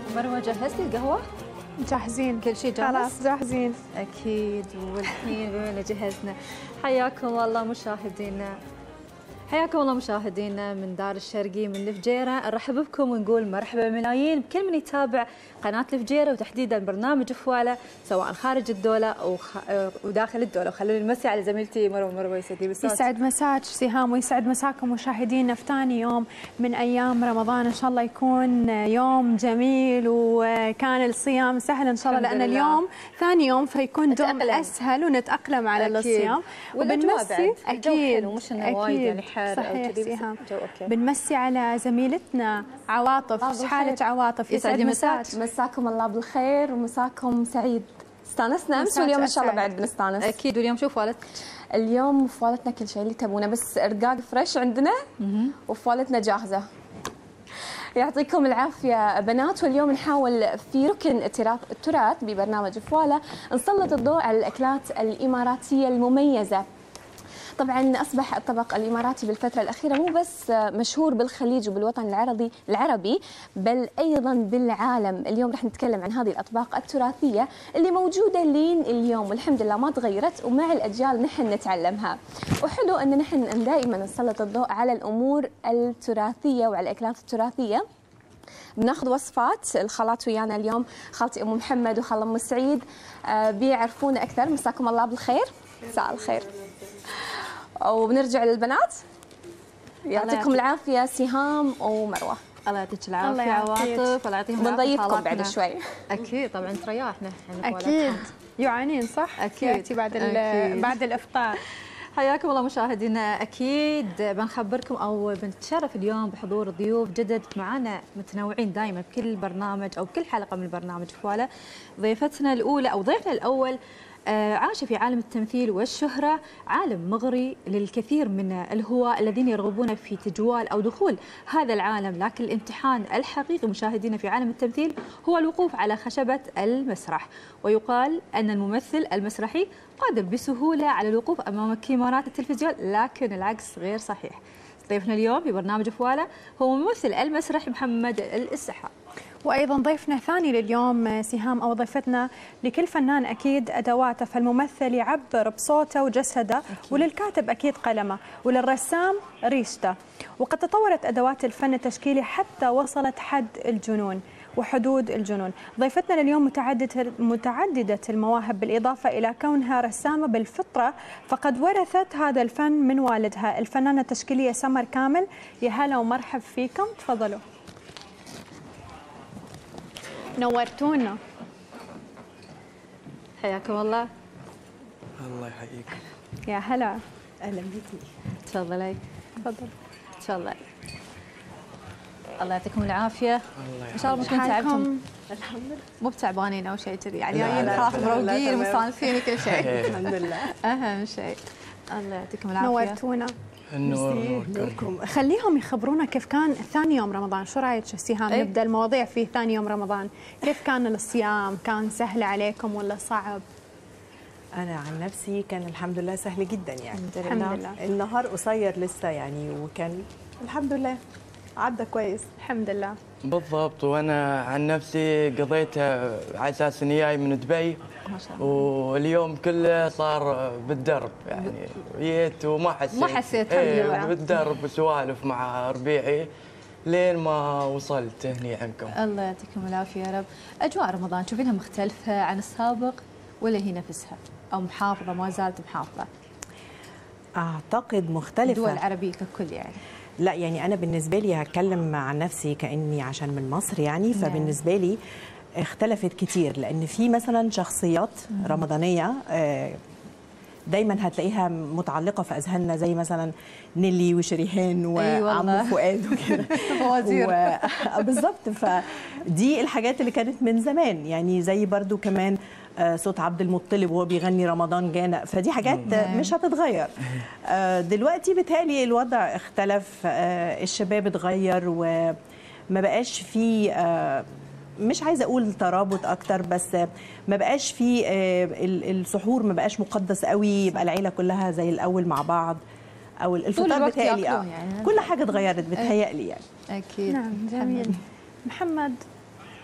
مروة جهزتي القهوة؟ جاهزين، كل شيء جاهز؟ خلاص جاهزين أكيد. والحين بما إن جهزنا، حياكم الله مشاهدينا، حياكم الله مشاهدينا من دار الشرقي من الفجيرة. نرحب بكم ونقول مرحبا ملايين بكل من يتابع قناة الفجيرة وتحديدا برنامج فوالا سواء خارج الدولة أو وداخل الدولة. وخلوني نمسي على زميلتي مروة. يسعد لي مساك. يسعد مساك سهام ويسعد مساكم مشاهدينا في ثاني يوم من أيام رمضان. إن شاء الله يكون يوم جميل وكان الصيام سهل إن شاء الله، لأن اليوم ثاني يوم فيكون دوم أسهل ونتأقلم على الصيام. وبنمسي أكيد ومش إنه وايد يعني حار صحيح سهام. بنمسي على زميلتنا عواطف. ايش حالك عواطف؟ يسعد مساك. مساكم الله بالخير ومساكم سعيد. استانسنا امس واليوم ان شاء الله بعد بنستانس. اكيد. واليوم شو فوالتك؟ اليوم فوالتنا كل شيء اللي تبونه، بس رقاق فريش عندنا وفوالتنا جاهزه. يعطيكم العافيه بنات. واليوم نحاول في ركن التراث ببرنامج فوالا نسلط الضوء على الاكلات الاماراتيه المميزه. طبعا أصبح الطبق الإماراتي بالفترة الأخيرة مو بس مشهور بالخليج وبالوطن العربي بل أيضا بالعالم. اليوم رح نتكلم عن هذه الأطباق التراثية اللي موجودة لين اليوم والحمد لله ما تغيرت، ومع الأجيال نحن نتعلمها. وحلو أن نحن دائما نسلط الضوء على الأمور التراثية وعلى الأكلات التراثية. بناخذ وصفات الخالات ويانا اليوم، خالتي أم محمد وخالة أم سعيد بيعرفونا أكثر. مساكم الله بالخير. مساء الخير. وبنرجع للبنات. يعطيكم العافيه سهام ومروه. الله يعطيك العافيه عواطف. الله يعطيهم العافيه. بنضيفكم بعد شوي. اكيد طبعا ترياحنا اكيد يعانين صح. اكيد بعد الافطار. حياكم الله مشاهدينا. اكيد بنخبركم او بنتشرف اليوم بحضور ضيوف جدد معنا متنوعين دائما بكل برنامج او بكل حلقه من البرنامج فوالا. ضيفتنا الاولى او ضيفنا الاول عاش في عالم التمثيل والشهرة، عالم مغري للكثير من الهواة الذين يرغبون في تجوال أو دخول هذا العالم، لكن الامتحان الحقيقي مشاهدينا في عالم التمثيل هو الوقوف على خشبة المسرح. ويقال أن الممثل المسرحي قادر بسهولة على الوقوف أمام كاميرات التلفزيون، لكن العكس غير صحيح. ضيفنا اليوم في برنامج فوالا هو ممثل المسرحي محمد الإسحاق. وايضا ضيفنا الثاني لليوم سهام او ضيفتنا لكل فنان اكيد ادواته، فالممثل يعبر بصوته وجسده، وللكاتب اكيد قلمه، وللرسام ريشته. وقد تطورت ادوات الفن التشكيلي حتى وصلت حد الجنون وحدود الجنون. ضيفتنا لليوم متعددة المواهب بالإضافة إلى كونها رسامة بالفطرة، فقد ورثت هذا الفن من والدها الفنانة التشكيلية سمر كامل. يا هلا ومرحب فيكم، تفضلوا. نورتونا. حياكم الله. الله يحييكم. يا هلا. اهلا بيكي. تفضلي. تفضل. تفضلي. الله يعطيكم العافيه. الله ان شاء الله ما تعبتم. الحمد لله. مو بتعبانين او شيء كذي يعني، جايين خلاص مروقين ومستانسين وكل شيء. الحمد لله. اهم شيء. الله يعطيكم العافيه. نورتونا. نوركم. خليهم يخبرونا كيف كان ثاني يوم رمضان. شو رايك سهام؟ نبدا المواضيع في ثاني يوم رمضان. كيف كان الصيام؟ كان سهل عليكم ولا صعب؟ أنا عن نفسي كان الحمد لله سهل جدا يعني. الحمد لله. النهار قصير لسه يعني، وكان الحمد لله عدى كويس. الحمد لله. بالضبط. وانا عن نفسي قضيتها على اساس اني جاي من دبي، ما شاء الله. واليوم كله صار بالدرب يعني. جيت وما حسيت. ما حسيت الحمد لله. بالدرب وسوالف مع ربيعي لين ما وصلت هني عندكم. الله يعطيكم العافيه يا رب. اجواء رمضان تشوفينها مختلفه عن السابق ولا هي نفسها او محافظه ما زالت محافظه؟ أعتقد مختلفة. الدول العربيه ككل يعني. لا يعني أنا بالنسبة لي هتكلم عن نفسي كأني عشان من مصر يعني، فبالنسبة لي اختلفت كتير، لأن في مثلا شخصيات رمضانية دايما هتلاقيها متعلقة في أذهاننا، زي مثلا نيلي وشريهان وعمو فؤاد وكده. بالظبط. فدي الحاجات اللي كانت من زمان يعني، زي برضو كمان صوت عبد المطلب وهو بيغني رمضان جانا، فدي حاجات مش هتتغير. دلوقتي بيتهيألي الوضع اختلف، الشباب اتغير وما بقاش فيه مش عايزه اقول ترابط اكتر، بس ما بقاش في السحور ما بقاش مقدس قوي، يبقى العيله كلها زي الاول مع بعض، او الفطار بتهيألي يعني. كل حاجه اتغيرت بتهيألي يعني. اكيد. نعم جميل. محمد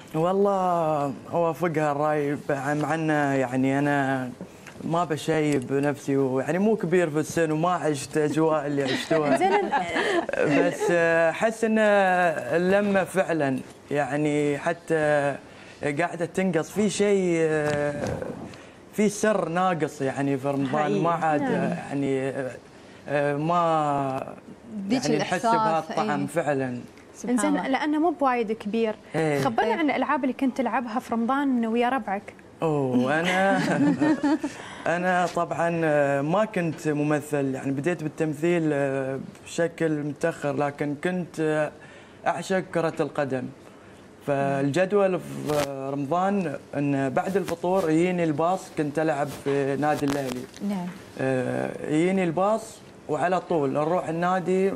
والله اوافقها الراي، مع انه يعني انا ما بشيب نفسي، ويعني مو كبير في السن وما عشت اجواء اللي عشتوها. بس احس ان اللمه فعلا يعني حتى قاعده تنقص في شيء، في سر ناقص يعني في رمضان، ما عاد يعني ما يعني نحس بهالطعم فعلا. انزين لانه مو بوايد كبير. خبرنا عن الالعاب اللي كنت تلعبها في رمضان ويا ربعك. انا طبعا ما كنت ممثل، يعني بديت بالتمثيل بشكل متاخر، لكن كنت اعشق كرة القدم. فالجدول في رمضان ان بعد الفطور يجيني الباص، كنت العب في نادي الاهلي. نعم. يجيني الباص وعلى طول نروح النادي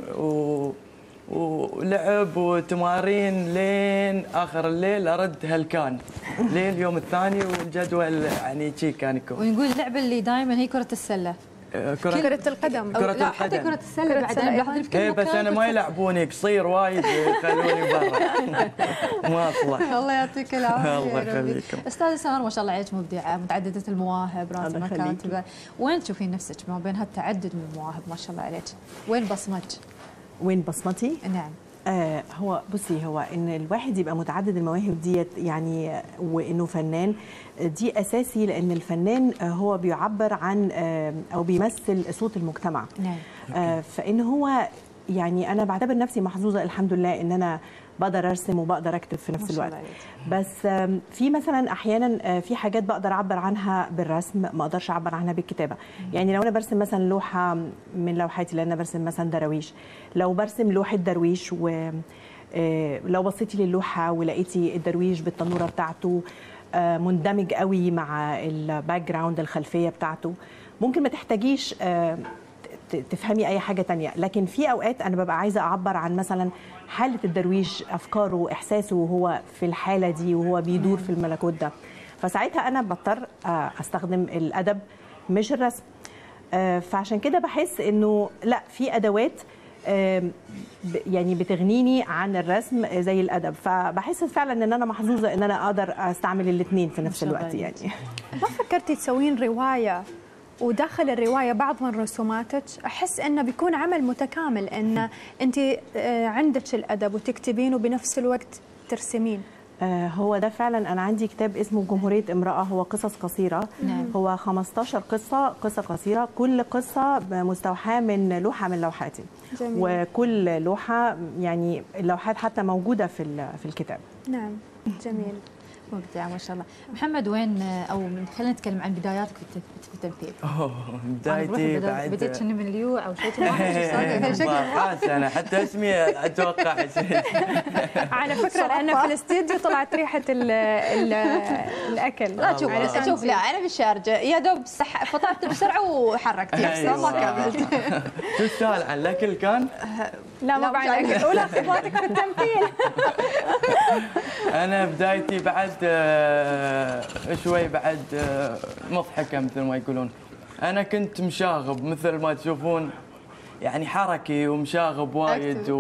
ولعب وتمارين لين اخر الليل، ارد هلكان لين اليوم الثاني، والجدول يعني شي كان يكون. ونقول اللعبه اللي دائما هي كره السله. كرة القدم. لا حتى كرة السلة بعد انا بلاحظ في كل بس انا ما يلعبوني قصير وايد، يخلوني برا ما اصلح. الله يعطيك العافية. الله يخليكم. استاذة سمر ما شاء الله عليك مبدعة، متعددة المواهب، راسمة كاتبة، وين تشوفين نفسك ما بين هالتعدد من المواهب ما شاء الله عليك؟ وين بصمتك؟ وين بصمتي؟ نعم. هو بصي، هو ان الواحد يبقى متعدد المواهب ديت يعني، وانه فنان دي اساسي، لان الفنان هو بيعبر عن او بيمثل صوت المجتمع. نعم. فان هو يعني انا بعتبر نفسي محظوظه الحمد لله ان انا بقدر ارسم وبقدر اكتب في نفس الوقت. بس في مثلا احيانا في حاجات بقدر اعبر عنها بالرسم، ما اقدرش اعبر عنها بالكتابه. يعني لو انا برسم مثلا لوحه من لوحاتي، لان انا برسم مثلا دراويش، لو برسم لوحه درويش ولو بصيتي للوحه ولقيتي الدرويش بالتنوره بتاعته مندمج قوي مع الباك جراوند الخلفيه بتاعته، ممكن ما تحتاجيش تفهمي اي حاجه تانية. لكن في اوقات انا ببقى عايزه اعبر عن مثلا حاله الدرويش، افكاره واحساسه وهو في الحاله دي وهو بيدور في الملكوت ده، فساعتها انا بضطر استخدم الادب مش الرسم. فعشان كده بحس انه لا، في ادوات يعني بتغنيني عن الرسم زي الادب، فبحس فعلا ان انا محظوظه ان انا اقدر استعمل الاثنين في نفس الوقت. يعني ما فكرتي تسوين روايه وداخل الروايه بعض من رسوماتك؟ احس انه بيكون عمل متكامل، ان انت عندك الادب وتكتبين وبنفس الوقت ترسمين. هو ده فعلا. انا عندي كتاب اسمه جمهوريه امراه، هو قصص قصيره. هو 15 قصه قصيره، كل قصه مستوحاه من لوحه من لوحاتي. جميل. وكل لوحه يعني اللوحات حتى موجوده في الكتاب. نعم جميل. مبدع ما شاء الله. محمد وين، او خلينا نتكلم عن بداياتك في التمثيل. بدايتي بعد بديت شنو من اليوع او شيء خلاص انا حتى اسمي اتوقع. على فكره لان في الاستديو طلعت ريحه الاكل. لا شوف لا انا بالشارجه يا دوب فطرت بسرعه وحركت ما كملت. شو السؤال عن الاكل كان؟ لا ما بعد الاكل، ولا خبراتك في التمثيل. انا بدايتي بعد شوي بعد مضحكه مثل ما يقولون. انا كنت مشاغب مثل ما تشوفون، يعني حركي ومشاغب وايد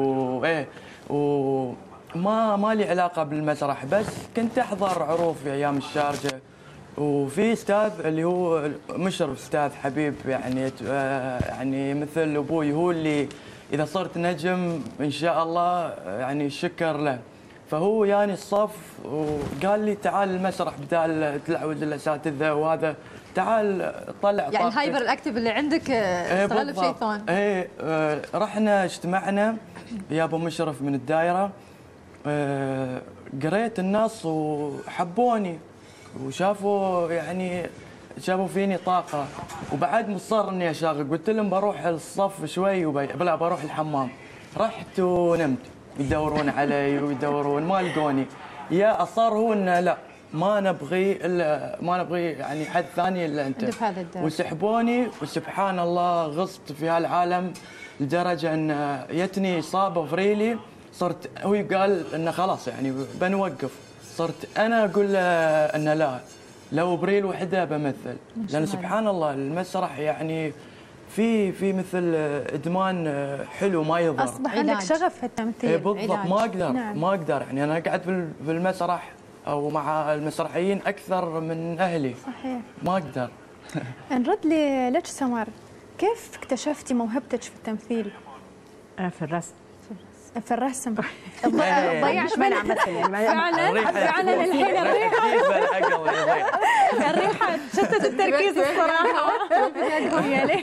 وما لي علاقه بالمسرح، بس كنت احضر عروض في ايام الشارجه. وفي استاذ اللي هو مشرف، استاذ حبيب يعني مثل ابوي، هو اللي اذا صرت نجم ان شاء الله يعني شكر له. فهو يعني الصف وقال لي تعال المسرح بدال تلعود الاساتذه وهذا، تعال طلع يعني الهايبر الاكتيف اللي عندك استغله بشيء ثاني. رحنا اجتمعنا يا ابو مشرف من الدائره، قريت النص وحبوني وشافوا يعني شافوا فيني طاقه، وبعد مصر اني اشاغل. قلت لهم بروح الصف شوي بروح الحمام. رحت ونمت، يدورون علي ويدورون ما لقوني. يا اصر هو انه لا ما نبغي يعني حد ثاني الا انت. وسحبوني، وسبحان الله غصت في هالعالم لدرجه ان جتني اصابه في ريلي. صرت هو قال انه خلاص يعني بنوقف، صرت انا اقول له انه لا، لو بريل وحده بمثل، لان سبحان الله المسرح يعني في مثل ادمان حلو ما يضر. اصبح عندك شغف في التمثيل. بالضبط. ما اقدر يعني انا قاعد في المسرح او مع المسرحيين اكثر من اهلي. صحيح. ما اقدر. نرد لك سمر، كيف اكتشفتي موهبتك في التمثيل؟ في الرسم. في الرسم. ضيعت منها مثل يعني فعلا الحين الريحه شتت التركيز الصراحه. يا ليت.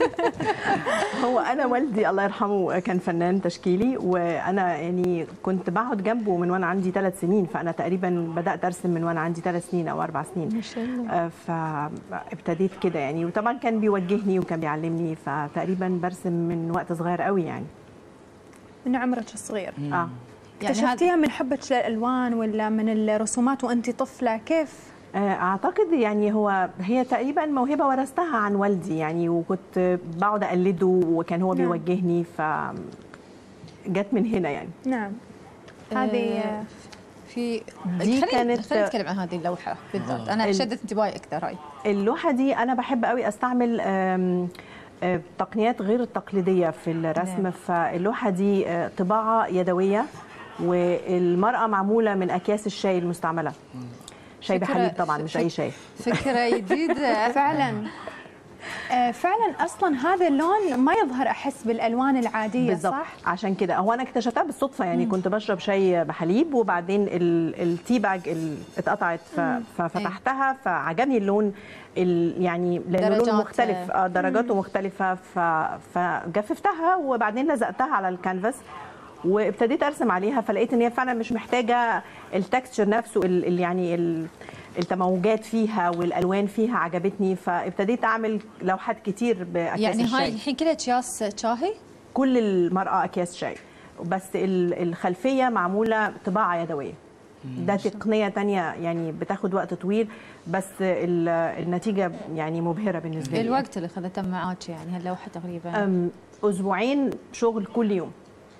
هو انا والدي الله يرحمه كان فنان تشكيلي، وانا يعني كنت بقعد جنبه من وانا عندي 3 سنين، فانا تقريبا بدات ارسم من وانا عندي 3 سنين او 4 سنين. ما شاء الله. فابتديت كده يعني، وطبعا كان بيوجهني وكان بيعلمني، فتقريبا برسم من وقت صغير قوي يعني. من عمرك الصغير. يعني اكتشفتيها من حبك للالوان ولا من الرسومات وانت طفله؟ كيف؟ اعتقد يعني هي تقريبا موهبه ورثتها عن والدي يعني، وكنت بقعد اقلده وكان هو بيوجهني، فجت من هنا يعني. نعم. هذه في دي كانت، خلينا نتكلم عن هذه اللوحه بالذات. انا شدت انتباهي اكثر. هاي اللوحه دي انا بحب قوي استعمل تقنيات غير التقليديه في الرسم. فاللوحه دي طباعه يدويه، والمرأة معمولة من أكياس الشاي المستعملة. شاي بحليب طبعا، مش أي شاي. فكرة جديدة فعلا. فعلا اصلا هذا اللون ما يظهر احس بالالوان العاديه. بالزبط. صح. عشان كده هو انا اكتشفتها بالصدفه يعني. كنت بشرب شاي بحليب، وبعدين التي باج اتقطعت ففتحتها، فعجبني اللون يعني لانه لون مختلف، درجاته مختلفه، فجففتها وبعدين لزقتها على الكانفاس وابتديت ارسم عليها. فلقيت ان هي فعلا مش محتاجه التكستشر نفسه، يعني التموجات فيها والالوان فيها عجبتني، فابتديت اعمل لوحات كتير باكياس يعني الشاي. هاي الحين كلها اكياس شاي؟ كل المرأة اكياس شاي، بس الخلفيه معموله طباعه يدويه. ده تقنيه تانية يعني بتاخد وقت طويل، بس النتيجه يعني مبهره بالنسبه لي. الوقت اللي خذته معاك يعني هاللوحه تقريبا؟ اسبوعين شغل كل يوم.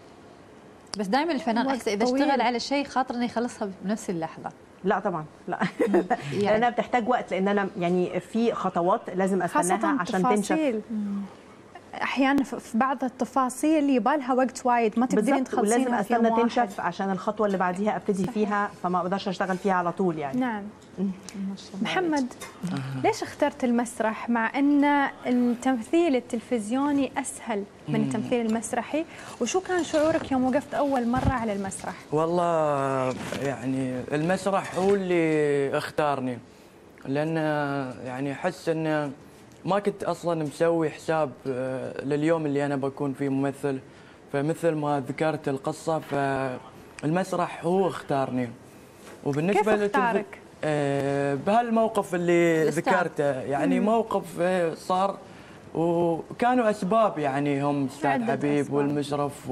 بس دائما الفنان احس اذا اشتغل على شيء خاطر انه يخلصها بنفس اللحظه. لا طبعا لا. يعني لانها بتحتاج وقت، لان انا يعني في خطوات لازم استناها عشان تنشف. احيانا في بعض التفاصيل يبالها وقت وايد، ما تقدرين تخلصينها. ولازم استنى تنشف عشان الخطوه اللي بعديها ابتدي فيها، فما اقدرش اشتغل فيها على طول يعني. نعم. محمد، ليش اخترت المسرح مع ان التمثيل التلفزيوني اسهل من التمثيل المسرحي؟ وشو كان شعورك يوم وقفت اول مره على المسرح؟ والله يعني المسرح هو اللي اختارني، لان يعني احس انه ما كنت اصلا مسوي حساب لليوم اللي انا بكون فيه ممثل، فمثل ما ذكرت القصه فالمسرح هو اختارني. وبالنسبه كيف اختارك؟ بهالموقف اللي ذكرته يعني موقف صار، وكانوا اسباب يعني هم استاذ حبيب والمشرف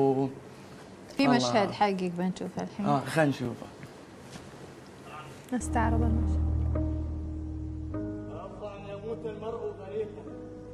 في مشهد حقك بنشوفه الحين. خلينا نشوفه. نستعرض المشهد. يموت المرء غريقا،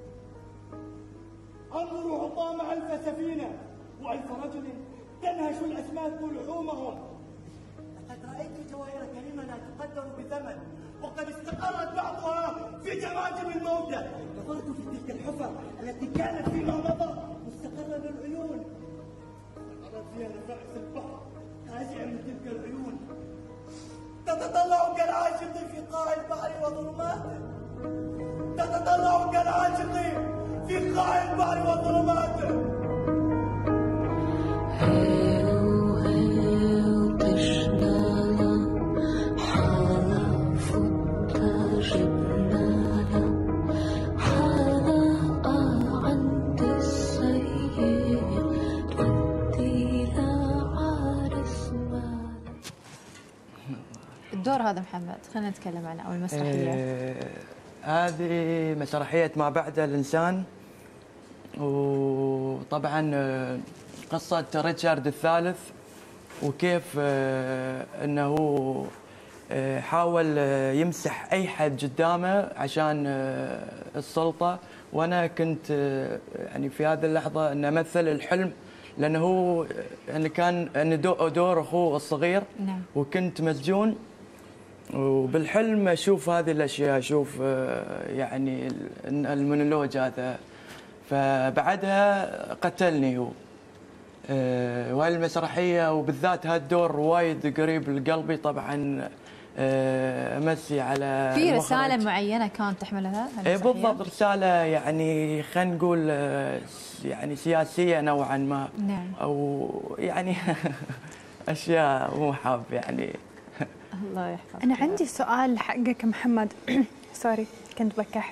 انظروا حطام ألف سفينة وألف رجل تنهش الأسماك لحومهم. لقد رأيت جواهر كريمة لا تقدر بثمن، وقد استقرت بعضها في جماجم الموتى. نظرت في تلك الحفر التي كانت فيما مضى مستقرا للعيون، استقرت فيها نفائس البحر خاشعة من تلك العيون، تتطلع كالعاشق في قاع البحر وظلماته، تتطلع كالعاشق في قاع البحر وظلماته. الدور هذا محمد خلينا نتكلم عنه، او المسرحيه. هذه مسرحية ما بعد الإنسان، وطبعا قصة ريتشارد الثالث، وكيف أنه حاول يمسح أي حد قدامه عشان السلطة. وأنا كنت يعني في هذه اللحظة أن أمثل الحلم، لأنه هو كان دور أخوه الصغير. نعم. وكنت مسجون، وبالحلم اشوف هذه الاشياء، اشوف يعني المونولوج هذا. فبعدها قتلني هو، وهاي المسرحيه وبالذات هالدور وايد قريب لقلبي طبعا. امسي على في المخرج. رساله معينه كانت تحملها؟ بالضبط، رساله يعني خلينا نقول يعني سياسيه نوعا ما. نعم. او يعني اشياء مو حاب يعني. الله يحفظك. أنا عندي سؤال حقك محمد. سوري كنت بكح.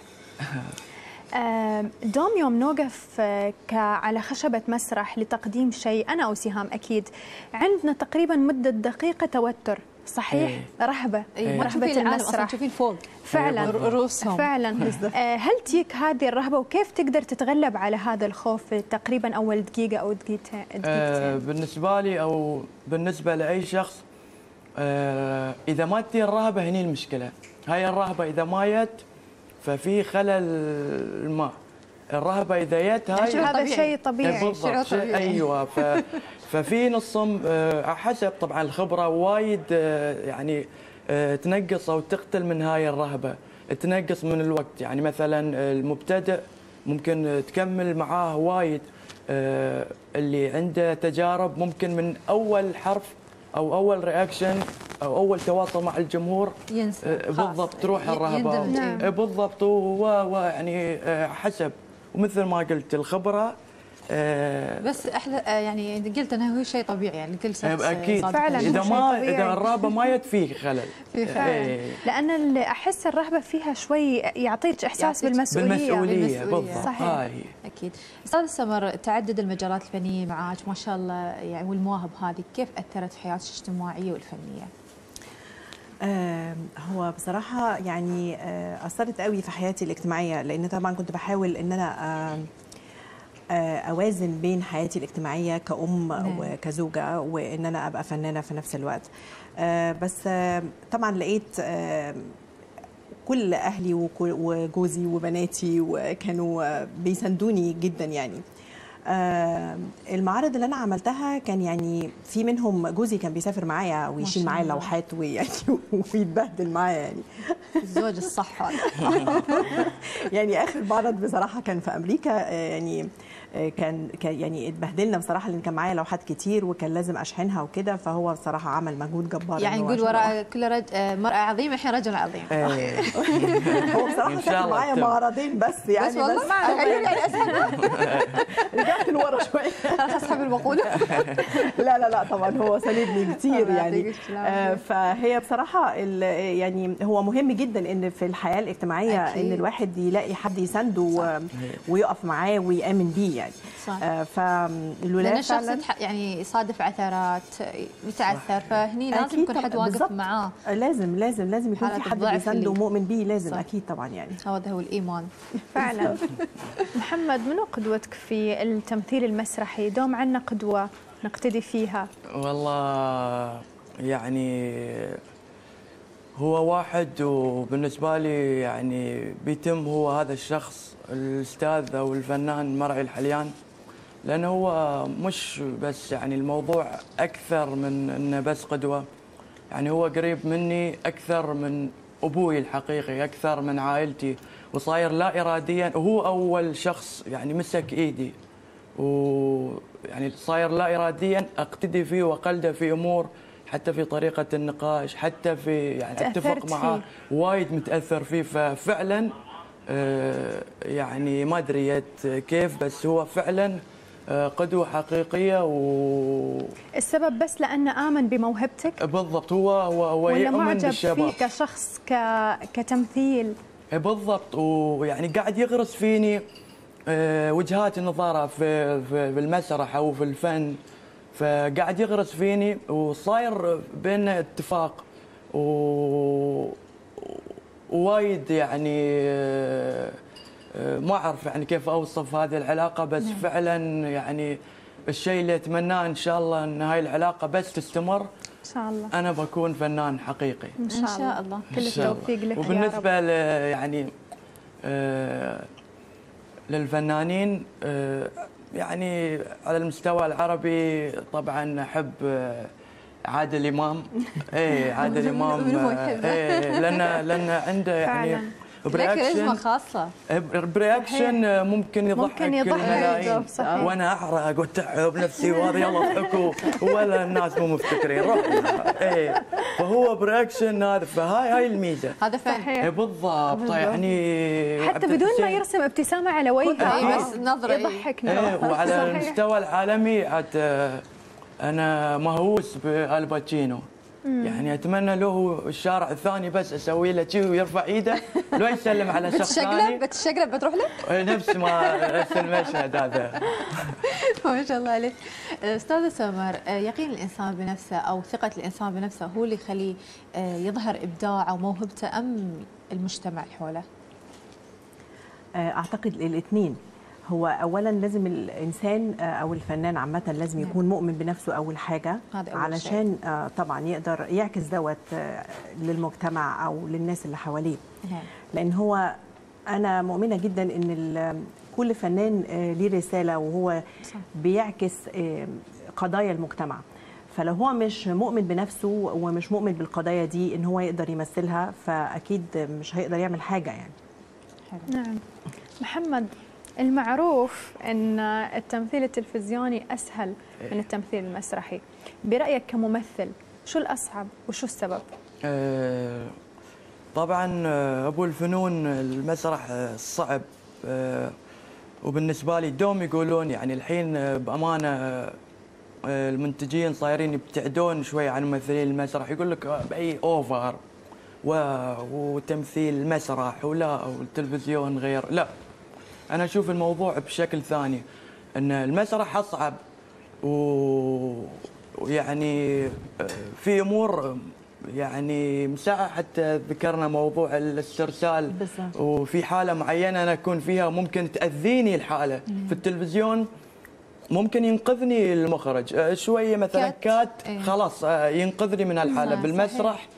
دوم يوم نوقف على خشبة مسرح لتقديم شيء، أنا أو سهام أكيد عندنا تقريبا مدة دقيقة توتر، صحيح؟ رهبة، رهبة المسرح، تشوفين فوق فعلا رؤوسهم فعلا. هل تجيك هذه الرهبة وكيف تقدر تتغلب على هذا الخوف تقريبا أول دقيقة أو دقيقتين؟ بالنسبة لي أو بالنسبة لأي شخص، إذا ما تجي الرهبة هني المشكلة. هاي الرهبة إذا ما جت ففي خلل ما. الرهبة إذا جت هاي هذا شيء طبيعي. بالضبط، شيء أيوة. ففي نصهم حسب طبعا الخبرة وايد يعني تنقص أو تقتل من هاي الرهبة، تنقص من الوقت. يعني مثلا المبتدئ ممكن تكمل معاه وايد، اللي عنده تجارب ممكن من أول حرف أو أول رياكشن أو أول تواصل مع الجمهور ينسى بالضبط تروح الرهبة. نعم. بالضبط. ويعني حسب، ومثل ما قلت الخبرة. بس احلى يعني قلت انه هو شيء طبيعي يعني كل شخص اكيد فعلا اذا شيء ما طبيعي. اذا الرهبه ما يد فيه خلل. فعلا. لان اللي احس الرهبه فيها شوي يعطيك احساس بالمسؤوليه بالضبط. صحيح. هاي اكيد. استاذ سمر، تعدد المجالات الفنيه معك ما شاء الله يعني، والمواهب هذه كيف اثرت في حياتك الاجتماعيه والفنيه؟ هو بصراحه يعني اثرت قوي في حياتي الاجتماعيه، لان طبعا كنت بحاول ان انا اوازن بين حياتي الاجتماعيه كأم وكزوجه وان انا ابقى فنانه في نفس الوقت. بس طبعا لقيت كل اهلي وجوزي وبناتي وكانوا بيساندوني جدا يعني. المعارض اللي انا عملتها كان يعني في منهم جوزي كان بيسافر معايا ويشيل معايا اللوحات ويعني ويتبهدل معايا يعني. الزوج الصح هذا. يعني اخر معرض بصراحه كان في امريكا، يعني كان يعني اتبهدلنا بصراحه، لان كان معايا لوحات كتير وكان لازم اشحنها وكده، فهو بصراحه عمل مجهود جبار. يعني نقول وراء كل مرأة عظيمة الحين رجل عظيم. هو بصراحه كان معايا معرضين بس يعني. بس والله يعني اسهل. رجعت لورا شويه. اسحب المقولة. لا طبعا هو ساندني كتير يعني. فهي بصراحه يعني هو مهم جدا ان في الحياه الاجتماعيه ان الواحد يلاقي حد يسانده ويقف معاه ويامن بيه يعني. فالولايات لأن الشخص يعني يصادف عثرات يتعثر، فهني لازم يكون حد واقف معاه. لازم يكون في حد بيسنده ومؤمن بيه، لازم صح. اكيد طبعا يعني. هذا هو الايمان. فعلا. محمد، منو قدوتك في التمثيل المسرحي؟ دوم عنا قدوه نقتدي فيها. والله يعني هو واحد، وبالنسبه لي يعني بيتم هو هذا الشخص الاستاذ او الفنان مرعي الحليان، لانه هو مش بس يعني الموضوع اكثر من انه بس قدوه، يعني هو قريب مني اكثر من ابوي الحقيقي، اكثر من عائلتي، وصاير لا اراديا. وهو اول شخص يعني مسك ايدي، ويعني صاير لا اراديا اقتدي فيه واقلده في امور، حتى في طريقه النقاش، حتى في يعني اتفق معاه وايد متاثر فيه. ففعلا يعني ما ادري كيف، بس هو فعلا قدوة حقيقية. السبب بس لأنه آمن بموهبتك؟ بالضبط. هو يؤمن بالشباب. ولا معجب فيه كشخص كتمثيل؟ بالضبط. ويعني قاعد يغرس فيني وجهات النظارة في المسرح أو في الفن، فقاعد يغرس فيني، وصاير بيننا اتفاق وايد يعني ما أعرف يعني كيف أوصف هذه العلاقة، بس فعلا يعني الشيء اللي أتمناه إن شاء الله أن هاي العلاقة بس تستمر. إن شاء الله. أنا بكون فنان حقيقي. إن شاء الله. كل التوفيق لك. وبالنسبة يعني للفنانين يعني على المستوى العربي طبعا أحب عادل إمام. عادل إمام. لأن عنده يعني لك كاريزما خاصه. برياكشن ممكن يضحك الملايين، وانا احرق واتعب نفسي وهذا يلا اضحكوا ولا الناس مو مفتكرين روحنا. ايه فهو برياكشن هذا، فهاي الميزه. هذا صحيح بالضبط. يعني حتى بدون ما يرسم ابتسامه على وجهه، بس نظره يضحكنا. وعلى المستوى العالمي عاد انا مهووس بالباتشينو. يعني اتمنى له الشارع الثاني بس اسوي له شيء ويرفع ايده لو يسلم على شخص ثاني. بتشقلب بتروح له نفس ما المشهد هذا. ما شاء الله عليك. استاذه سمر، يقين الانسان بنفسه او ثقه الانسان بنفسه هو اللي يخليه يظهر ابداعه وموهبته ام المجتمع اللي حوله؟ اعتقد الاثنين. هو اولا لازم الانسان او الفنان عامه لازم يكون مؤمن بنفسه اول حاجه، علشان طبعا يقدر يعكس دوت للمجتمع او للناس اللي حواليه. لان هو انا مؤمنه جدا ان كل فنان ليه رساله وهو بيعكس قضايا المجتمع. فلو هو مش مؤمن بنفسه ومش مؤمن بالقضايا دي ان هو يقدر يمثلها، فاكيد مش هيقدر يعمل حاجه يعني. نعم. محمد، المعروف ان التمثيل التلفزيوني اسهل من التمثيل المسرحي. برايك كممثل شو الاصعب وشو السبب؟ طبعا ابو الفنون المسرح صعب، وبالنسبه لي دوم يقولون يعني الحين بامانه المنتجين صايرين يبتعدون شوي عن ممثلين المسرح، يقول لك باي اوفر وتمثيل مسرح ولا والتلفزيون غير. لا، أنا أشوف الموضوع بشكل ثاني، أن المسرح أصعب ويعني في أمور يعني مساحة. حتى ذكرنا موضوع الاسترسال بالزبط. وفي حالة معينة أنا أكون فيها ممكن تأذيني الحالة. في التلفزيون ممكن ينقذني المخرج شوية مثلا كات خلاص ينقذني من الحالة. بالمسرح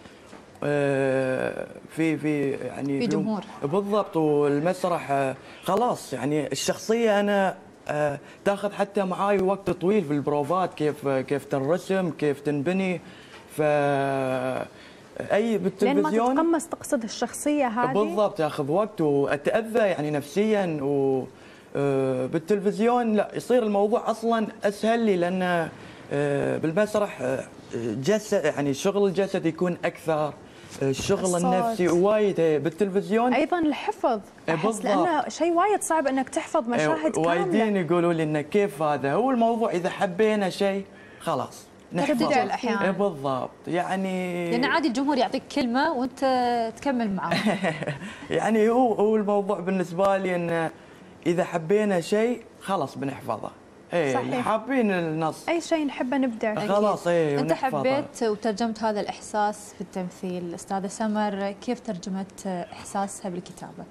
في يعني في جمهور بالضبط، والمسرح خلاص يعني الشخصيه انا تاخذ حتى معاي وقت طويل في البروفات، كيف تنرسم كيف تنبني. ف بالتلفزيون لين ما تتقمص تقصد الشخصيه هذه بالضبط ياخذ وقت واتاذى يعني نفسيا. بالتلفزيون لا، يصير الموضوع اصلا اسهل لي، لان بالمسرح جسد يعني شغل الجسد يكون اكثر، الشغل النفسي وايد. بالتلفزيون ايضا الحفظ احس لانه شيء وايد صعب انك تحفظ مشاهد كامله. وايدين يقولوا لي انه كيف هذا هو الموضوع، اذا حبينا شيء خلاص ترجع الاحيان. بالضبط يعني لان عادي الجمهور يعطيك كلمه وانت تكمل معاه. يعني هو الموضوع بالنسبه لي انه اذا حبينا شيء خلاص بنحفظه. ايه حابين النص، اي شيء نحبه نبدع خلاص. انت حبيت وترجمت هذا الاحساس في التمثيل. استاذه سمر، كيف ترجمت احساسها بالكتابه؟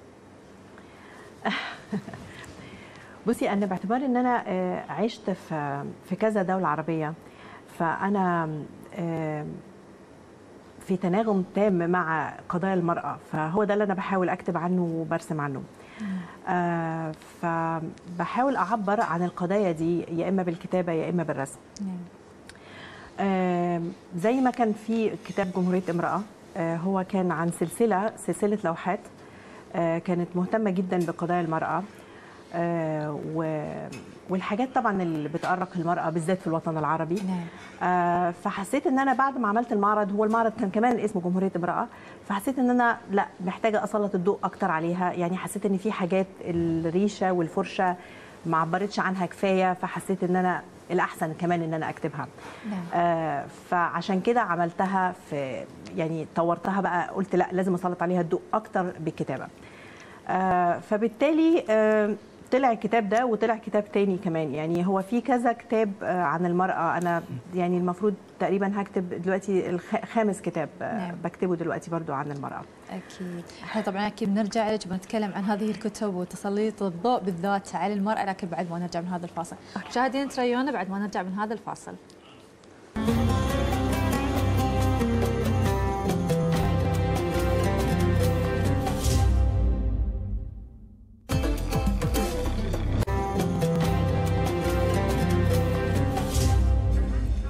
بصي، انا باعتبار ان انا عشت في كذا دوله عربيه، فانا في تناغم تام مع قضايا المراه، فهو ده اللي انا بحاول اكتب عنه وبرسم عنه. فبحاول أعبر عن القضايا دي يا إما بالكتابة يا إما بالرسم. زي ما كان في كتاب جمهورية امرأة، هو كان عن سلسلة لوحات كانت مهتمة جدا بقضايا المرأة والحاجات طبعا اللي بتأرق المرأة بالذات في الوطن العربي. فحسيت ان انا بعد ما عملت المعرض، هو المعرض كان كمان اسمه جمهورية امرأة، فحسيت ان انا لا محتاجة اسلط الضوء اكتر عليها. يعني حسيت ان في حاجات الريشة والفرشة ما عبرتش عنها كفاية، فحسيت ان انا الاحسن كمان ان انا اكتبها. فعشان كده عملتها يعني طورتها بقى، قلت لا لازم اسلط عليها الضوء اكتر بالكتابة. فبالتالي طلع الكتاب ده وطلع كتاب تاني كمان. يعني هو في كذا كتاب عن المرأة. أنا يعني المفروض تقريبا هكتب دلوقتي الخامس كتاب بكتبه دلوقتي برضو عن المرأة. أكيد. احنا طبعا أكيد بنرجع لك بنتكلم عن هذه الكتب وتسليط الضوء بالذات على المرأة، لكن بعد ما نرجع من هذا الفاصل. مشاهدينا تريونا بعد ما نرجع من هذا الفاصل.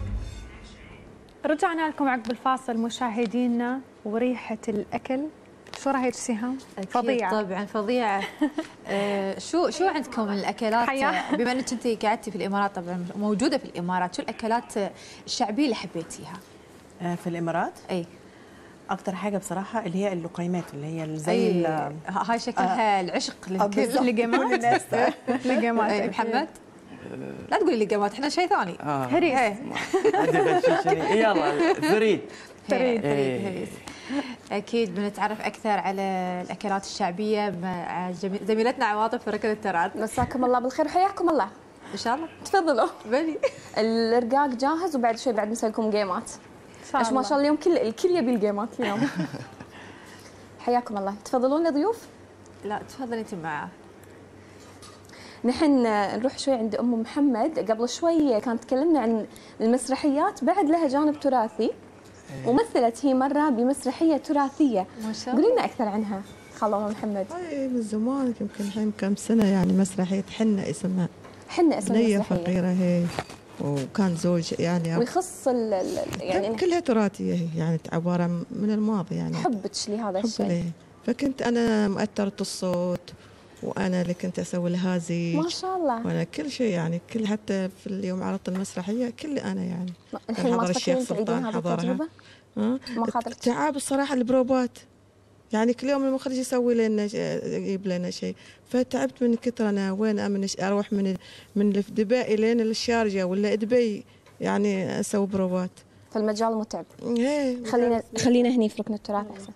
رجعنا لكم عقب الفاصل مشاهدينا، وريحة الأكل شو رايك سهام؟ أكيد فظيعة طبعا فظيعه. شو عندكم من الاكلات حياة. بما انك انت قعدتي في الامارات، طبعا موجوده في الامارات، شو الاكلات الشعبيه اللي حبيتيها؟ في الامارات اي اكتر حاجه بصراحه اللي هي اللقيمات، اللي هي زي اي هاي شكلها العشق للكل. لقيمات الناس لقيمات أي، محمد لا تقولي لقيمات، احنا شيء ثاني. هريس عندي غششني. يلا فريد. فريد فريد. فريد. اكيد بنتعرف اكثر على الاكلات الشعبيه مع زميلتنا عواطف في ركن التراث. مساكم الله بالخير وحياكم الله. ان شاء الله تفضلوا. بني. الرقاق جاهز وبعد شوي بعد نسوي لكم جيمات. ما شاء الله اليوم الكل يبي الجيمات اليوم. حياكم الله. تفضلون يا ضيوف. لا تفضلي انت معاه. نحن نروح شوي عند ام محمد. قبل شوي كانت تكلمنا عن المسرحيات، بعد لها جانب تراثي، ومثلت هي مره بمسرحيه تراثيه. ما شاء الله. قولي لنا اكثر عنها خاله ام محمد. هاي من زمان، يمكن الحين كم سنة يعني، مسرحية حنة اسمها. حنا اسم بنية المسرحيه فقيرة هي، وكان زوج يعني ويخص يعني كلها تراثية هي، يعني عبارة من الماضي يعني. حبك لهذا حب الشيء. ليه. فكنت أنا مؤثرة الصوت، وأنا اللي كنت أسوي الهازيج، ما شاء الله. وأنا كل شيء يعني، كل حتى في اليوم عرضت المسرحية كل أنا يعني. الحين ما حضر الشيخ تفكرين تعيدين سلطان هذه حضرها. التجربه؟ ما خاطرك؟ تعب الصراحة البروبات، يعني كل يوم المخرج يسوي لنا يجيب لنا شيء، فتعبت من كثر. انا وين اروح من دبي لين الشارجه ولا دبي يعني اسوي بروفات. فالمجال متعب. ايه خلينا هني في ركن التراث احسن.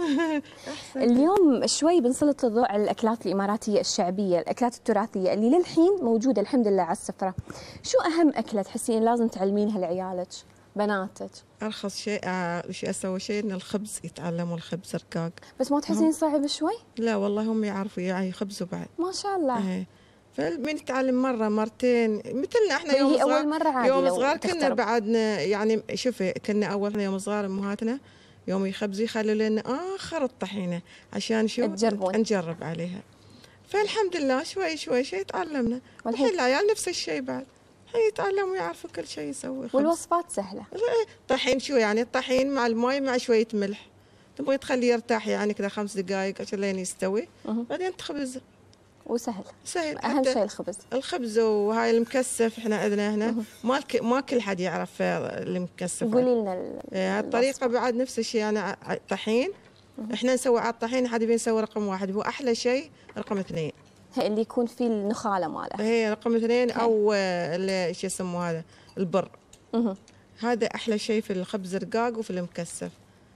اليوم شوي بنسلط الضوء على الاكلات الاماراتيه الشعبيه، الاكلات التراثيه اللي للحين موجوده الحمد لله على السفره. شو اهم اكله تحسين لازم تعلمينها لعيالك بناتك؟ ارخص شيء وش اسوي شيء ان الخبز، يتعلموا الخبز ركاق. بس ما تحسين صعب شوي؟ لا والله هم يعرفوا يعني يخبزوا بعد. ما شاء الله. ايه فمن يتعلم مره مرتين مثلنا احنا يوم هي صغار. اول مره عادي يوم لو صغار كنا تخترب. بعدنا يعني، شوفي كنا اول يوم صغار امهاتنا يوم يخبزوا يخلوا لنا اخر الطحينه عشان شو تجربون. نجرب عليها. فالحمد لله شوي شوي شيء تعلمنا. والحين العيال نفس الشيء بعد، الحين يتعلموا يعرفوا كل شيء يسوي. والوصفات سهله. طحين شو يعني؟ الطحين مع الماء مع شويه ملح، تبغي تخليه يرتاح يعني كذا 5 دقائق عشان لين يستوي، بعدين تخبزه. وسهل. سهل. اهم شيء الخبز. الخبز وهاي المكسف احنا عندنا هنا ما كل حد يعرف المكسف. قولي لنا الطريقه بعد نفس الشيء يعني. طحين احنا نسوي على الطحين، حد يبي يسوي رقم 1 هو احلى شيء رقم 2. هي اللي يكون فيه النخاله ماله. هي رقم 2 او شو يسموه هذا البر. هذا احلى شيء في الخبز الرقاق وفي المكسف،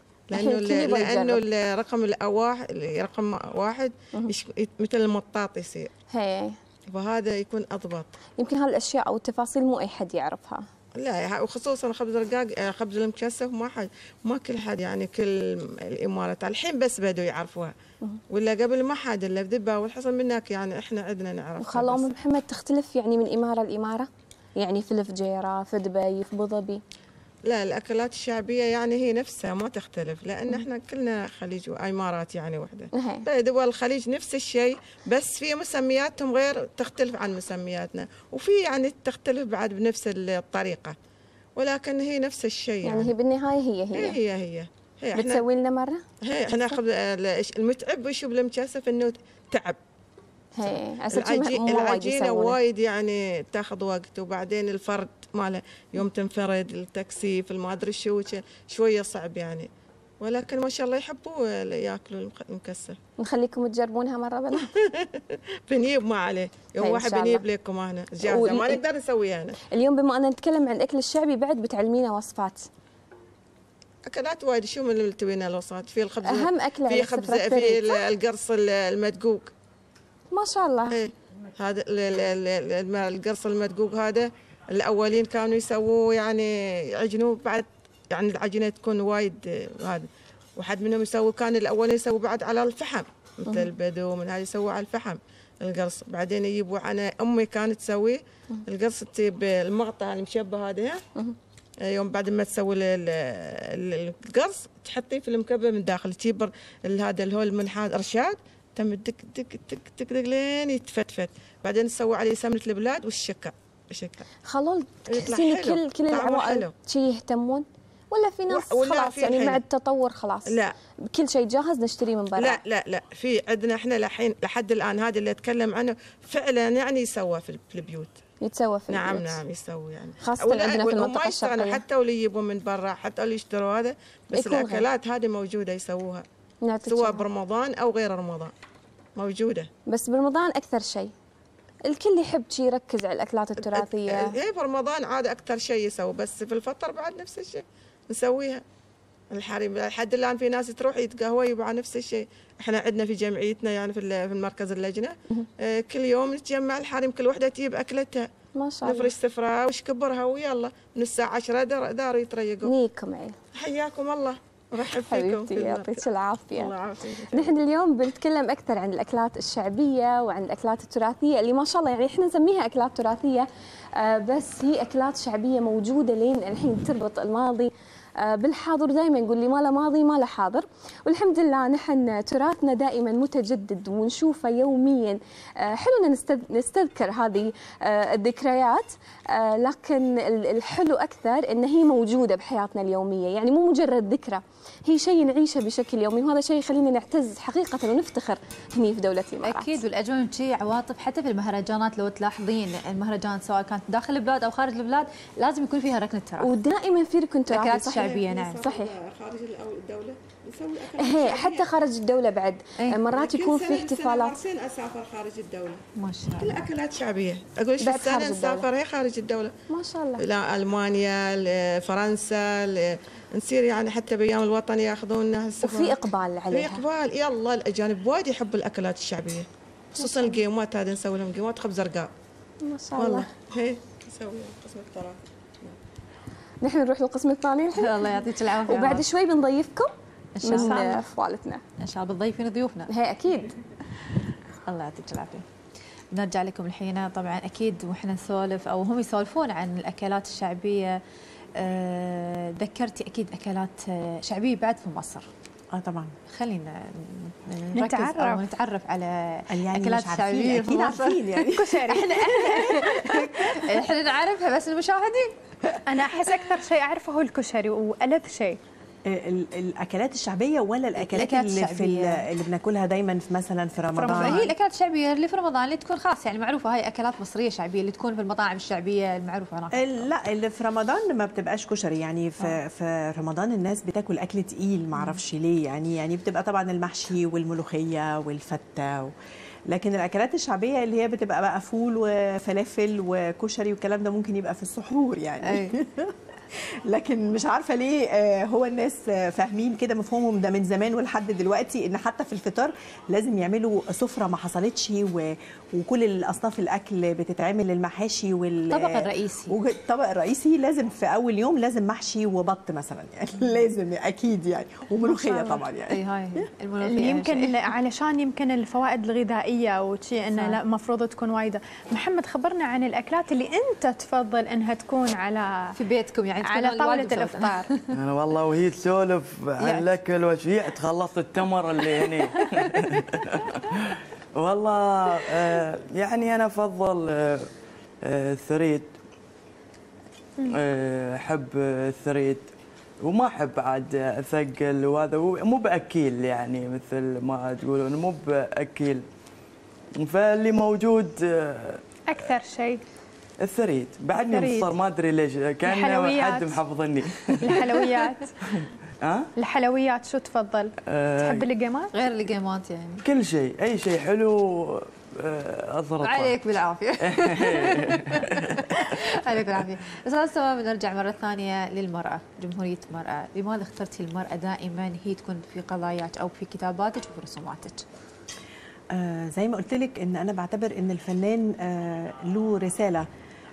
لانه الرقم رقم 1 مثل المطاط يصير. هي فهذا يكون اضبط. يمكن هالاشياء او التفاصيل مو اي حد يعرفها. لا وخصوصا خبز الرقاق، خبز المكسف ما كل حد يعني، كل الامارات الحين بس بدوا يعرفوها، ولا قبل ما حد الا بدبا والحصل منك يعني احنا عندنا نعرف. وخاله ام محمد تختلف يعني من اماره لاماره، يعني في الفجيره، في دبي، في ابو ظبي؟ لا الاكلات الشعبيه يعني هي نفسها ما تختلف، لان احنا كلنا خليج وامارات يعني وحده. دول الخليج نفس الشيء، بس في مسمياتهم غير تختلف عن مسمياتنا، وفي يعني تختلف بعد بنفس الطريقه، ولكن هي نفس الشيء يعني هي بالنهايه هي بتسوي لنا مره؟ احنا المتعب وشو بالمكسف انه تعب. العجينه وايد يعني تاخذ وقت، وبعدين الفرد ماله يوم تنفرد التكسيف ما ادري شو شويه صعب يعني، ولكن ما شاء الله يحبوا ياكلوا المكسف. نخليكم تجربونها مره بنا. بنجيب ما عليه يوم واحد بنجيب لكم هنا جاهزه ما نقدر نسويها هنا. اليوم بما ان نتكلم عن الاكل الشعبي بعد بتعلمينا وصفات اكلات وايد. شو من اللي تبينا الوصفات؟ في الخبز، اهم اكله في خبز، في القرص المدقوق. ما شاء الله. ايه هذا القرص المدقوق هذا الاولين كانوا يسووه يعني يعجنوه بعد، يعني العجينه تكون وايد هذا، وحد منهم يسوي، كان الاولين يسووا بعد على الفحم مثل البدو من هذا يسووا على الفحم القرص، بعدين يجيبوا. انا امي كانت تسوي القرص تجيب المغطى المشبه هذا، يوم بعد ما تسوي القرص تحطيه في المكبه من داخل، تجيب هذا اللي هو المنحاد رشاد، تم دك دك دك دك دك لين يتفتفت، بعدين تسوي عليه سمنه البلاد والشكر. خلول تحسين كل العوائل شي يهتمون ولا في ناس خلاص يعني مع التطور خلاص لا كل شيء جاهز نشتريه من برا؟ لا في عندنا احنا الحين لحد الان هذا اللي اتكلم عنه فعلا يعني يسوى في البيوت. يتسوى في البيوت. نعم يسوي يعني خاصة عندنا في المنطقة الشرقية. حتى واللي يجيبون من برا حتى اللي يشتروا هذا بس الاكلات هذه موجودة يسووها سواء برمضان او غير رمضان موجودة. بس برمضان اكثر شيء الكل يحب شيء يركز على الاكلات التراثية. ايه برمضان عاد اكثر شيء يسوي بس في الفطر بعد نفس الشيء نسويها. الحريم لحد الان في ناس تروح يتقهوى مع نفس الشيء. احنا عندنا في جمعيتنا يعني في المركز اللجنه كل يوم نتجمع الحريم كل وحده تجيب اكلتها ما شاء الله نفرش سفرة وشكبرها ويلا من الساعه 10 داروا يتريقوا. نيكم عيل. حياكم الله ورحب فيكم. حبيبتي يعطيك العافيه. الله يعافيك. نحن اليوم بنتكلم اكثر عن الاكلات الشعبيه وعن الاكلات التراثيه اللي ما شاء الله يعني احنا نسميها اكلات تراثيه بس هي اكلات شعبيه موجوده لين الحين تربط الماضي بالحاضر. دائما نقول لي ما له ماضي ما له حاضر والحمد لله نحن تراثنا دائما متجدد ونشوفه يوميا. حلونا نستذكر هذه الذكريات لكن الحلو اكثر ان هي موجوده بحياتنا اليوميه يعني مو مجرد ذكرى هي شيء نعيشه بشكل يومي وهذا شيء يخلينا نعتز حقيقه ونفتخر هني في دوله الامارات. اكيد والاجمل شيء عواطف حتى في المهرجانات لو تلاحظين المهرجانات سواء كانت داخل البلاد او خارج البلاد لازم يكون فيها ركن التراث ودائما في ركن تراثي الشعبيه. نعم صحيح. خارج الدوله نسوي هي حتى خارج الدوله بعد مرات يكون في احتفالات. مرتين اسافر خارج الدوله ما شاء الله كل اكلات شعبيه. اقول ايش السنه نسافر هي خارج الدوله ما شاء الله. لا المانيا فرنسا نصير يعني حتى بايام الوطن ياخذونا وفي اقبال عليها. في اقبال يلا الاجانب وايد يحبوا الاكلات الشعبيه خصوصا القيمات هذه نسوي لهم قيمات خبز رقاق. ما شاء الله والله هي نسوي قسم التراث. نحن نروح للقسم الثاني الحين. الله يعطيك العافيه وبعد شوي بنضيفكم ان شاء الله من فوالتنا. ان شاء الله بتضيفين ضيوفنا. هي اكيد. الله يعطيك العافيه. نرجع لكم الحين طبعا اكيد واحنا نسولف او هم يسولفون عن الاكلات الشعبيه. ذكرتي اكيد اكلات شعبيه بعد في مصر. طبعا خلينا نتعرف على يعني اكلات شعبيه اكيد عارفين يعني كشري. احنا نعرفها بس المشاهدين انا احس اكثر شيء اعرفه هو الكشري والذ شيء. الاكلات الشعبيه ولا الاكلات اللي بناكلها دايما في مثلا في رمضان؟ هي الاكلات الشعبيه اللي في رمضان اللي تكون خاص يعني معروفه هاي اكلات مصريه شعبيه اللي تكون في المطاعم الشعبيه المعروفه هناك. لا اللي في رمضان ما بتبقاش كشري يعني في رمضان الناس بتاكل اكل تقيل ما اعرفش ليه يعني بتبقى طبعا المحشي والملوخيه والفته لكن الاكلات الشعبيه اللي هي بتبقى بقى فول وفلافل وكشري والكلام ده ممكن يبقى في السحور يعني. لكن مش عارفه ليه هو الناس فاهمين كده مفهومهم ده من زمان ولحد دلوقتي ان حتى في الفطار لازم يعملوا سفره ما حصلتش وكل الاصناف الاكل بتتعمل المحاشي الطبق الرئيسي. والطبق الرئيسي لازم في اول يوم لازم محشي وبط مثلا يعني لازم اكيد يعني وملوخيه طبعا يعني. هاي الملوخيه يمكن علشان يمكن الفوائد الغذائيه وشيء انه لا المفروض تكون وايده. محمد خبرنا عن الاكلات اللي انت تفضل انها تكون على في بيتكم يعني على طاولة الإفطار. أنا والله وهي تسولف عن الأكل وشيء تخلصت التمر اللي هني. والله يعني أنا أفضل الثريد. أحب الثريد وما أحب عاد أثقل وهذا مو بأكيل يعني مثل ما تقولون مو بأكيل فاللي موجود أكثر شيء الثريد. بعدني مصر ما ادري ليش كان حد محفظني. الحلويات الحلويات شو تفضل؟ تحب اللقيمات؟ غير اللقيمات يعني كل شيء اي شيء حلو اضرب عليك بالعافيه. عليك بالعافيه. استاذ سما بنرجع مره ثانيه للمراه جمهوريه المراه. لماذا اخترتي المراه دائما هي تكون في قضاياك او في كتاباتك وفي رسوماتك؟ زي ما قلت لك ان انا بعتبر ان الفنان له رساله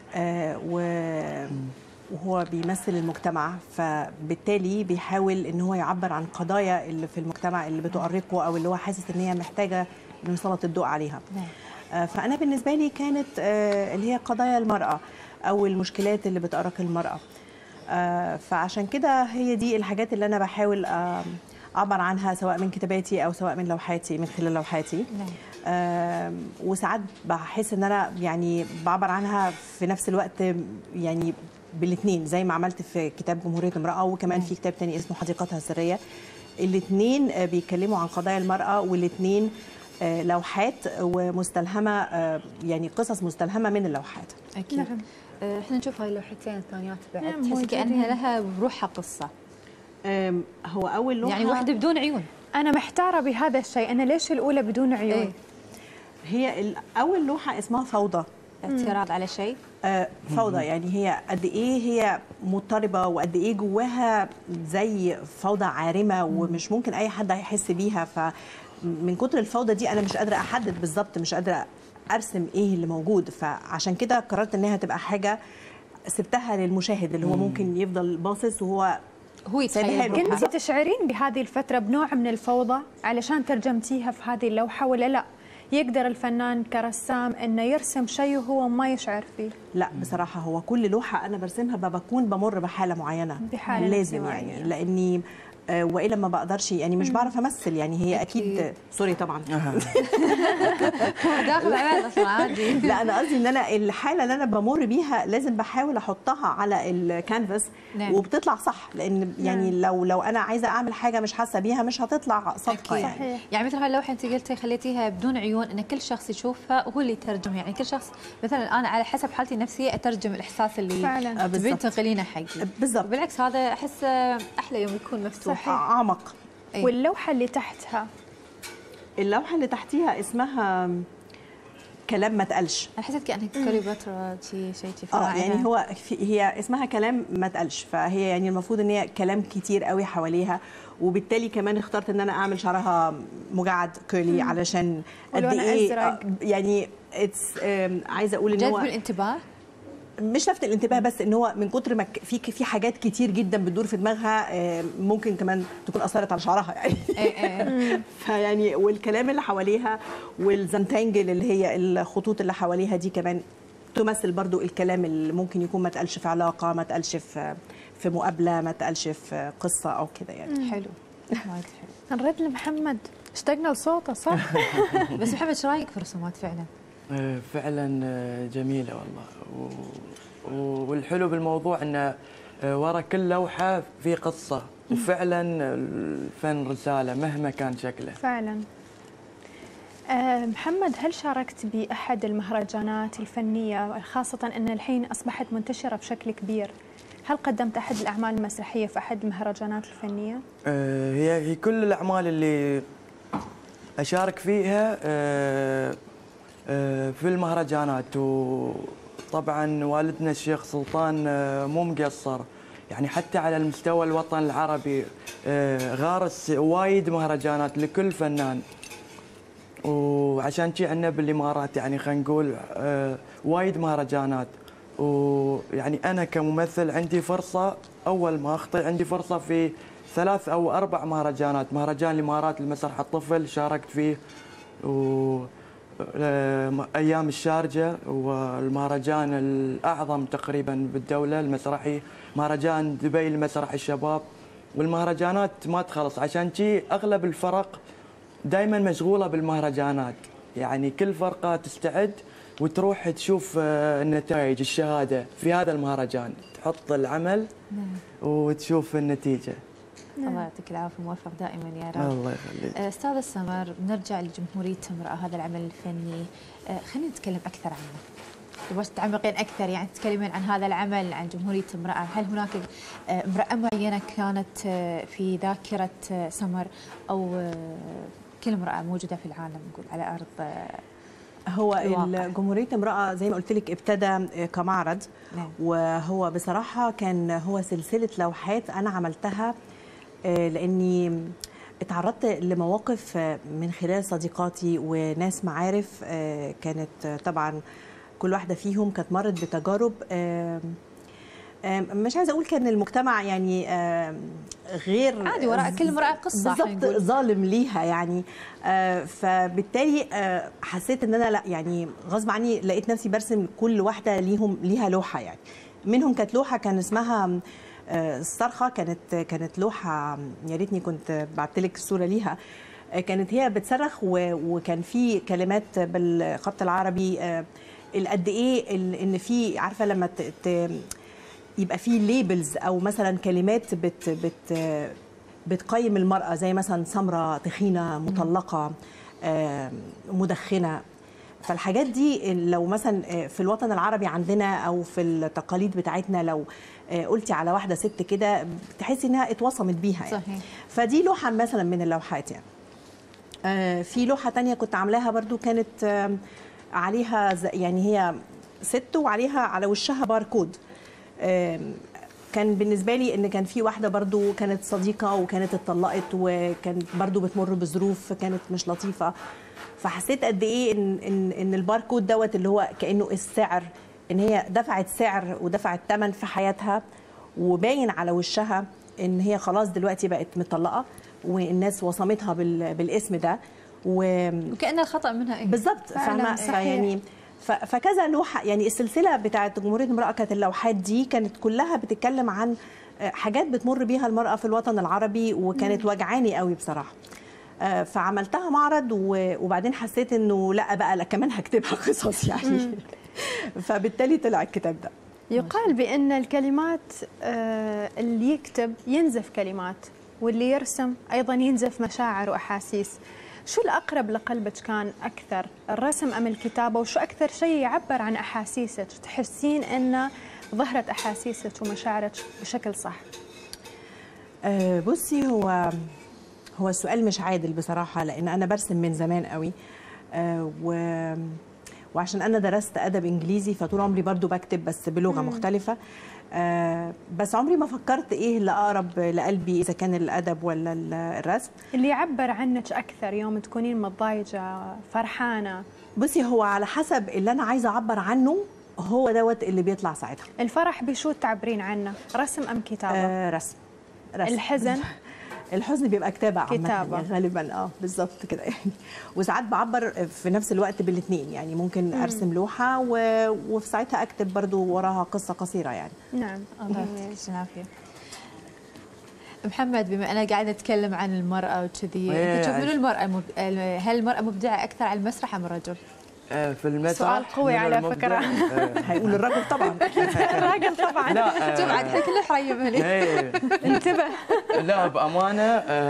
وهو بيمثل المجتمع فبالتالي بيحاول ان هو يعبر عن قضايا اللي في المجتمع اللي بتؤرقه او اللي هو حاسس ان هي محتاجه نسلط الضوء عليها. فانا بالنسبه لي كانت اللي هي قضايا المراه او المشكلات اللي بتؤرق المراه. فعشان كده هي دي الحاجات اللي انا بحاول اعبر عنها سواء من كتاباتي او سواء من لوحاتي من خلال لوحاتي. وساعات بحس ان انا يعني بعبر عنها في نفس الوقت يعني بالاثنين زي ما عملت في كتاب جمهوريه امراه، وكمان في كتاب تاني اسمه حديقتها السريه. الاثنين بيتكلموا عن قضايا المراه، والاثنين لوحات ومستلهمه، يعني قصص مستلهمه من اللوحات. اكيد. نعم. احنا نشوف هاي اللوحتين الثانيات بعد نعم، تحس موجودين. كانها لها بروحها قصه، هو اول لوحه يعني واحده بدون عيون. انا محتاره بهذا الشيء، انا ليش الاولى بدون عيون؟ إيه؟ هي اول لوحه اسمها فوضى. اعتراض على شيء. فوضى يعني هي قد ايه هي مضطربه، وقد ايه جواها زي فوضى عارمه ومش ممكن اي حد هيحس بيها. فمن كتر الفوضى دي انا مش قادره احدد بالظبط، مش قادره ارسم ايه اللي موجود. فعشان كده قررت انها تبقى حاجه سبتها للمشاهد اللي هو ممكن يفضل باصص وهو يتخيل بروحها. كنتي تشعرين بهذه الفتره بنوع من الفوضى علشان ترجمتيها في هذه اللوحه، ولا لا يقدر الفنان كرسام انه يرسم شيء وهو ما يشعر فيه؟ لا بصراحه هو كل لوحه انا برسمها بكون بمر بحاله معينه، بحالة لازم نفسية يعني معينة. لاني والا ما بقدرش، يعني مش بعرف امثل. يعني هي اكيد سوري طبعا داخل على اصلا عادي. لا انا قصدي ان انا الحاله اللي انا بمر بيها لازم بحاول احطها على الكانفاس. نعم. وبتطلع صح، لان يعني لو انا عايزه اعمل حاجه مش حاسه بيها مش هتطلع صادقه يعني. صحيح. يعني مثل هاللوحه انت قلتي خليتيها بدون عيون، ان كل شخص يشوفها وهو اللي يترجم، يعني كل شخص مثلا انا على حسب حالتي النفسيه اترجم الاحساس اللي فعلاً. تبين بالضبط. تنقلينه حقي. بالضبط. بالعكس هذا احس احلى يوم يكون مفتوح. اعمق. أي. واللوحه اللي تحتها اللوحه اللي تحتيها اسمها كلام ما اتقالش. انا حسيت كانك كليوباترا شيء فراعنه. يعني هو هي اسمها كلام ما اتقالش، فهي يعني المفروض ان هي كلام كتير قوي حواليها، وبالتالي كمان اخترت ان انا اعمل شعرها مجعد كيرلي علشان قد ولونها ايه أزرق. يعني عايزه اقول ان هو جذب الانتباه. مش لفت الانتباه، بس ان هو من كتر ما في حاجات كتير جدا بتدور في دماغها ممكن كمان تكون اثرت على شعرها يعني. فيعني والكلام اللي حواليها والزنتانجل اللي هي الخطوط اللي حواليها دي كمان تمثل برضو الكلام اللي ممكن يكون ما اتقالش في علاقه، ما اتقالش في مقابله، ما اتقالش في قصه او كده يعني. حلو وايد حلو. نرد لمحمد، اشتقنا لصوته صح؟ بس محمد ايش رايك في الرسومات فعلا؟ فعلا جميله والله. والحلو بالموضوع انه ورا كل لوحه في قصه، وفعلا الفن رساله مهما كان شكله. فعلا. محمد، هل شاركت بأحد المهرجانات الفنية، خاصة أن الحين أصبحت منتشرة بشكل كبير؟ هل قدمت أحد الأعمال المسرحية في أحد المهرجانات الفنية؟ هي كل الأعمال اللي أشارك فيها في المهرجانات، وطبعا والدنا الشيخ سلطان مو مقصر، يعني حتى على المستوى الوطن العربي غارس وايد مهرجانات لكل فنان. وعشان شي عندنا بالامارات يعني خلينا نقول وايد مهرجانات. ويعني انا كممثل عندي فرصه، اول ما اخطي عندي فرصه في 3 أو 4 مهرجانات. مهرجان الامارات لمسرح الطفل شاركت فيه، ايام الشارجه، والمهرجان الاعظم تقريبا بالدوله المسرحي مهرجان دبي لمسرح الشباب. والمهرجانات ما تخلص، عشان شي اغلب الفرق دائما مشغوله بالمهرجانات، يعني كل فرقه تستعد وتروح تشوف النتائج الشهاده في هذا المهرجان، تحط العمل وتشوف النتيجه. الله يعطيك العافيه، موفق دائما يا رب. الله يخليك. استاذ سمر، بنرجع لجمهوريه امراه، هذا العمل الفني، خلينا نتكلم اكثر عنه. تبغى تتعمقين اكثر، يعني تتكلمين عن هذا العمل، عن جمهوريه امراه، هل هناك امراه معينه كانت في ذاكره سمر، او كل امراه موجوده في العالم نقول على ارض هو الواقع؟ جمهورية امرأة زي ما قلت لك ابتدى كمعرض. نعم. وهو بصراحة كان هو سلسلة لوحات أنا عملتها لأني اتعرضت لمواقف من خلال صديقاتي وناس معارف، كانت طبعا كل واحدة فيهم كانت مرت بتجارب، مش عايزه اقول كان المجتمع يعني غير عادي، وراء كل امراه قصه بالضبط ظالم ليها يعني. فبالتالي حسيت ان انا لا يعني غصب عني لقيت نفسي برسم كل واحده ليها لوحه. يعني منهم كانت لوحه كان اسمها الصرخه، كانت لوحه يا ريتني كنت بعت لك الصوره ليها. كانت هي بتصرخ وكان في كلمات بالخط العربي قد ايه ان في عارفه لما يبقى فيه ليبلز او مثلا كلمات بتقيم المراه، زي مثلا سمراء، تخينه، مطلقه، مدخنه. فالحاجات دي لو مثلا في الوطن العربي عندنا او في التقاليد بتاعتنا، لو قلتي على واحده ست كده تحسي انها اتوصمت بيها يعني. صحيح. فدي لوحه مثلا من اللوحات يعني. في لوحه تانية كنت عاملاها برضو، كانت عليها يعني هي ست وعليها على وشها باركود. كان بالنسبه لي ان كان في واحده برضو كانت صديقه وكانت اتطلقت وكانت برضو بتمر بظروف كانت مش لطيفه، فحسيت قد ايه ان الباركود دوت اللي هو كانه السعر، ان هي دفعت سعر ودفعت ثمن في حياتها، وباين على وشها ان هي خلاص دلوقتي بقت مطلقه والناس وصمتها بالاسم ده، وكأن الخطأ منها إيه؟ بالظبط. فاهمه يعني. فكذا لوحه يعني. السلسله بتاعت جمهوريه المراه كانت اللوحات دي كانت كلها بتتكلم عن حاجات بتمر بيها المراه في الوطن العربي، وكانت وجعاني قوي بصراحه. فعملتها معرض وبعدين حسيت انه لا بقى، لا كمان هكتبها قصص يعني. فبالتالي طلع الكتاب ده. يقال بأن الكلمات اللي يكتب ينزف كلمات، واللي يرسم أيضا ينزف مشاعر وأحاسيس. شو الأقرب لقلبك كان أكثر، الرسم أم الكتابة؟ وشو أكثر شيء يعبر عن أحاسيسك، تحسين أن ظهرت أحاسيسك ومشاعرك بشكل صح؟ بصي، هو السؤال مش عادل بصراحة، لأن أنا برسم من زمان قوي، وعشان أنا درست أدب إنجليزي فطول عمري برضو بكتب بس بلغة مختلفة. بس عمري ما فكرت إيه اللي أقرب لقلبي، إذا كان الأدب ولا الرسم. اللي يعبر عنك أكثر يوم تكونين متضايقة، فرحانة؟ بصي، هو على حسب اللي أنا عايزة أعبر عنه، هو دوت اللي بيطلع ساعتها. الفرح بشو تعبرين عنه، رسم أم كتابة؟ رسم. الحزن بيبقى كتابة كتابة يعني غالبا. بالظبط كده يعني. وساعات بعبر في نفس الوقت بالاثنين يعني. ممكن ارسم لوحة وفي ساعتها اكتب برضو وراها قصة قصيرة يعني. نعم. الله يعطيك العافية. محمد، بما أنا قاعدة أتكلم عن المرأة وكذي، أنت تشوف منو المرأة هل المرأة مبدعة أكثر على المسرح أم الرجل؟ في المسرح سؤال قوي على فكرة. هيقول الرجل طبعا. الرجل طبعا. لا شوف عاد احنا كلنا حريم هنا. انتبه. لا بأمانة،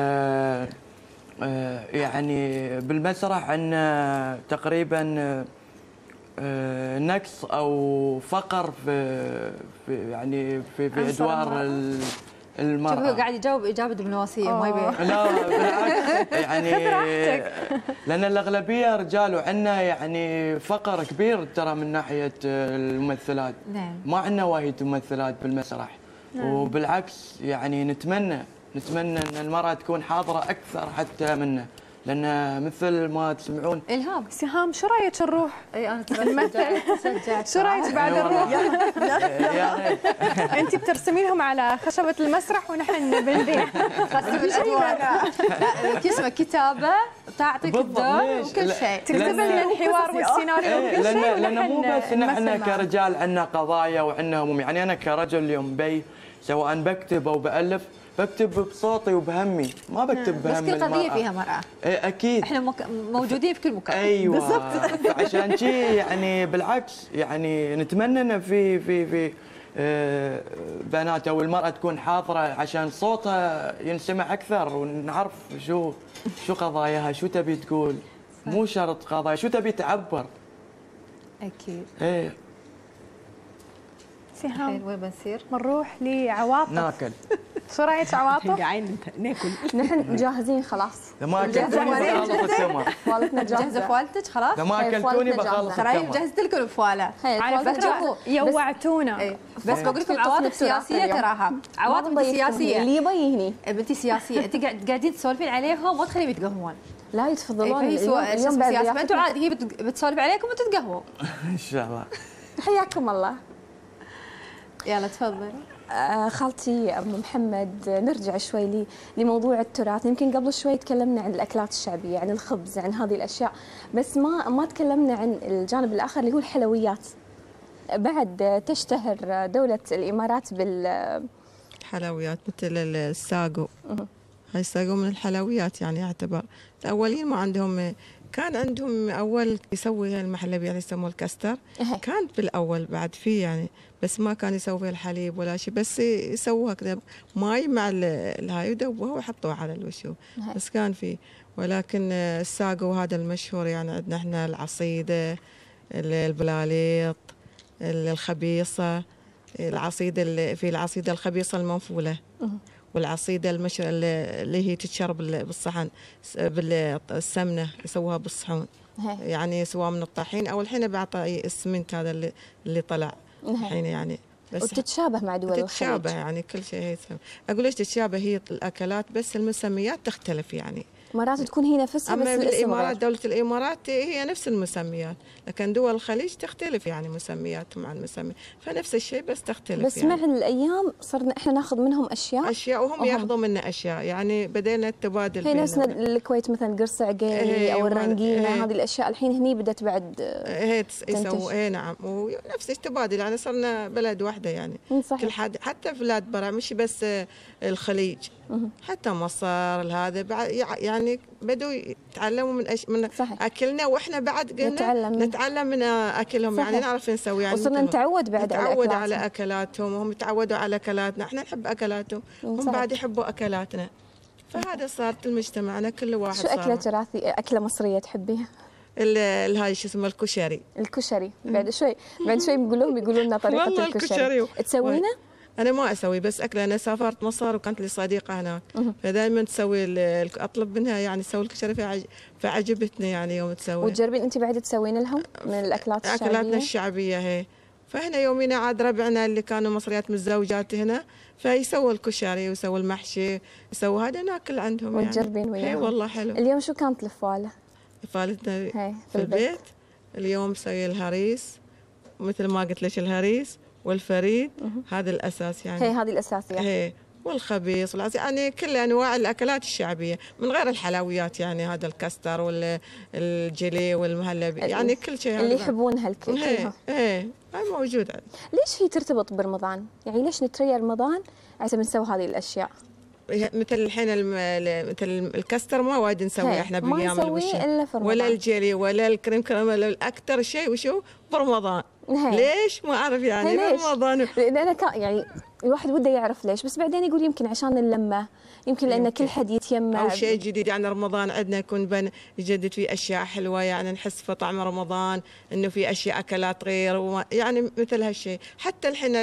يعني بالمسرح عندنا تقريبا نقص او فقر في يعني في ادوار المرأة. شوف هو قاعد يجاوب إجابة دبلوماسية ما يبي. لا بالعكس يعني لأن الأغلبية رجال، وعندنا يعني فقر كبير ترى من ناحية الممثلات. نعم. ما عندنا وايد ممثلات بالمسرح. وبالعكس يعني نتمنى ان المرأة تكون حاضرة أكثر حتى منا، لأن مثل ما تسمعون. إلهام، سهام، شو رايك نروح؟ اي انا شجعت. شو رايك بعد نروح؟ يا ريت. انت بترسمينهم على خشبة المسرح ونحن بنبيع. قسم الادوار. لا اسمه كتابة، تعطيك الدور وكل شيء. تكتب لنا الحوار والسيناريو وكل شيء. لأن مو بس نحن كرجال عندنا قضايا وعندنا هموم، يعني أنا كرجل اليوم سواء بكتب أو بألف بكتب بصوتي وبهمي، ما بكتب بهم بس كل قضية المرأة. فيها مرأة. أكيد. احنا موجودين في كل مكان. أيوة بالضبط. عشان شي يعني بالعكس يعني نتمنى ان في بنات او المرأة تكون حاضرة عشان صوتها ينسمع أكثر، ونعرف شو قضاياها، شو تبي تقول، مو شرط قضايا، شو تبي تعبر. أكيد. إيه. سهام، وين بنصير؟ بنروح لعواطف. ناكل. شو رايك عواطف؟ جعان ناكل. نحن جاهزين خلاص. ما اكلتوني بخلص السمر. فوالتنا جاهزة جاهزة. فوالتك خلاص؟ ما اكلتوني بخلص ترى السمر. جهزت لكم الفوالة. على فكرة يوعتونا. بس بقول لكم عواطف سياسية تراها. عواطف سياسية. اللي يبي هني. بنتي سياسية، انت قاعدين تسولفين عليهم ما تخليهم يتقهون. لا يتفضلون اليوم سياسة، فانتوا عادي هي بتسولف عليكم وتتقهووا. ان شاء الله. حياكم الله. يلا تفضل. خالتي أم محمد، نرجع شوي لموضوع التراث. يمكن قبل شوي تكلمنا عن الأكلات الشعبية، عن الخبز، عن هذه الأشياء، بس ما تكلمنا عن الجانب الآخر اللي هو الحلويات. بعد تشتهر دولة الإمارات حلويات مثل الساقو. هاي الساقو من الحلويات يعني يعتبر. الأولين ما عندهم كان عندهم اول يسوي المحلبي يعني يسموه الكستر. كان بالاول بعد فيه يعني، بس ما كان يسوي الحليب ولا شيء، بس يسووها كذا ماي مع الهاي يدوبوها ويحطوها على الوشو. بس كان فيه. ولكن الساقو هذا المشهور يعني عندنا احنا العصيده، البلاليط، الخبيصه، العصيده في العصيده الخبيصه المنفوله، والعصيده اللي هي تتشرب بالصحن بالسمنه يسووها بالصحون، يعني سواء من الطحين او الحين بعطى السمنت هذا اللي طلع الحين يعني. بس وتتشابه مع دول الخليج. تتشابه يعني كل شيء هي اقول ليش تتشابه، هي الاكلات بس المسميات تختلف يعني. مرات تكون هي نفسها بس الاسم الامارات دولة الامارات هي نفس المسميات، لكن دول الخليج تختلف يعني مسمياتهم عن مسميات، فنفس الشيء بس تختلف. بس يعني مع الايام صرنا احنا ناخذ منهم اشياء وهم ياخذوا منا اشياء، يعني بدينا التبادل. هي نفسنا الكويت مثلا قرص عقيلي او الرنجينه، هذه الاشياء الحين هني بدات بعد يسووا. نعم، ونفس التبادل يعني صرنا بلد واحده يعني. صحيح. كل حد حتى بلاد برا مش بس الخليج، حتى مصر هذا يعني بدوا يتعلموا من اكلنا، واحنا بعد قلنا نتعلم من اكلهم. صحيح. يعني نعرف نسوي يعني وصرنا نتعود بعد على اكلاتهم، وهم تعودوا على اكلاتنا، احنا نحب اكلاتهم، هم بعد يحبوا اكلاتنا. فهذا صارت المجتمعنا كل واحد. شو اكله تراثي، اكله مصريه تحبيها؟ هاي شو اسمه الكشري. بعد شوي يقولوا لنا طريقه الكشري تسوينا. أنا ما أسوي، بس أكله. أنا سافرت مصر وكانت لي صديقة هناك، فدائما تسوي أطلب منها يعني تسوي الكشري، فعجبتني يعني يوم تسوي. وتجربين أنت بعد تسوين لهم من الأكلات الشعبية؟ أكلاتنا الشعبية هي. فهنا يومينا عاد ربعنا اللي كانوا مصريات متزوجات هنا، فيسووا الكشري ويسووا المحشي، يسووا هذا ناكل عندهم يعني. وتجربين وياهم. اي والله حلو. اليوم شو كانت الفوالة؟ فالتنا في البيت. اليوم مسوي الهريس، مثل ما قلت لك الهريس والفريد، هذا الأساس يعني. هذه الأساسية. هي والخبيص يعني كل أنواع الأكلات الشعبية من غير الحلويات، يعني هذا الكستر والجيلي والمهلبي، يعني كل شيء اللي يحبونها الكل. هي موجود. ليش هي ترتبط برمضان؟ يعني ليش نتريا رمضان عشان نسوي هذه الأشياء؟ مثل الحين مثل الكستر ما وايد نسوي احنا بايام الوشة، ولا الجيلي ولا الكريم كراميل. اكثر شيء وشو برمضان. ليش ما اعرف يعني برمضان. لان انا يعني الواحد وده يعرف ليش، بس بعدين يقول يمكن عشان اللمه، يمكن لان كل حد يتيمم او شيء جديد. يعني رمضان عندنا يكون يجدد فيه اشياء حلوه، يعني نحس في طعم رمضان انه في اشياء اكلات غير يعني مثل هالشيء. حتى الحين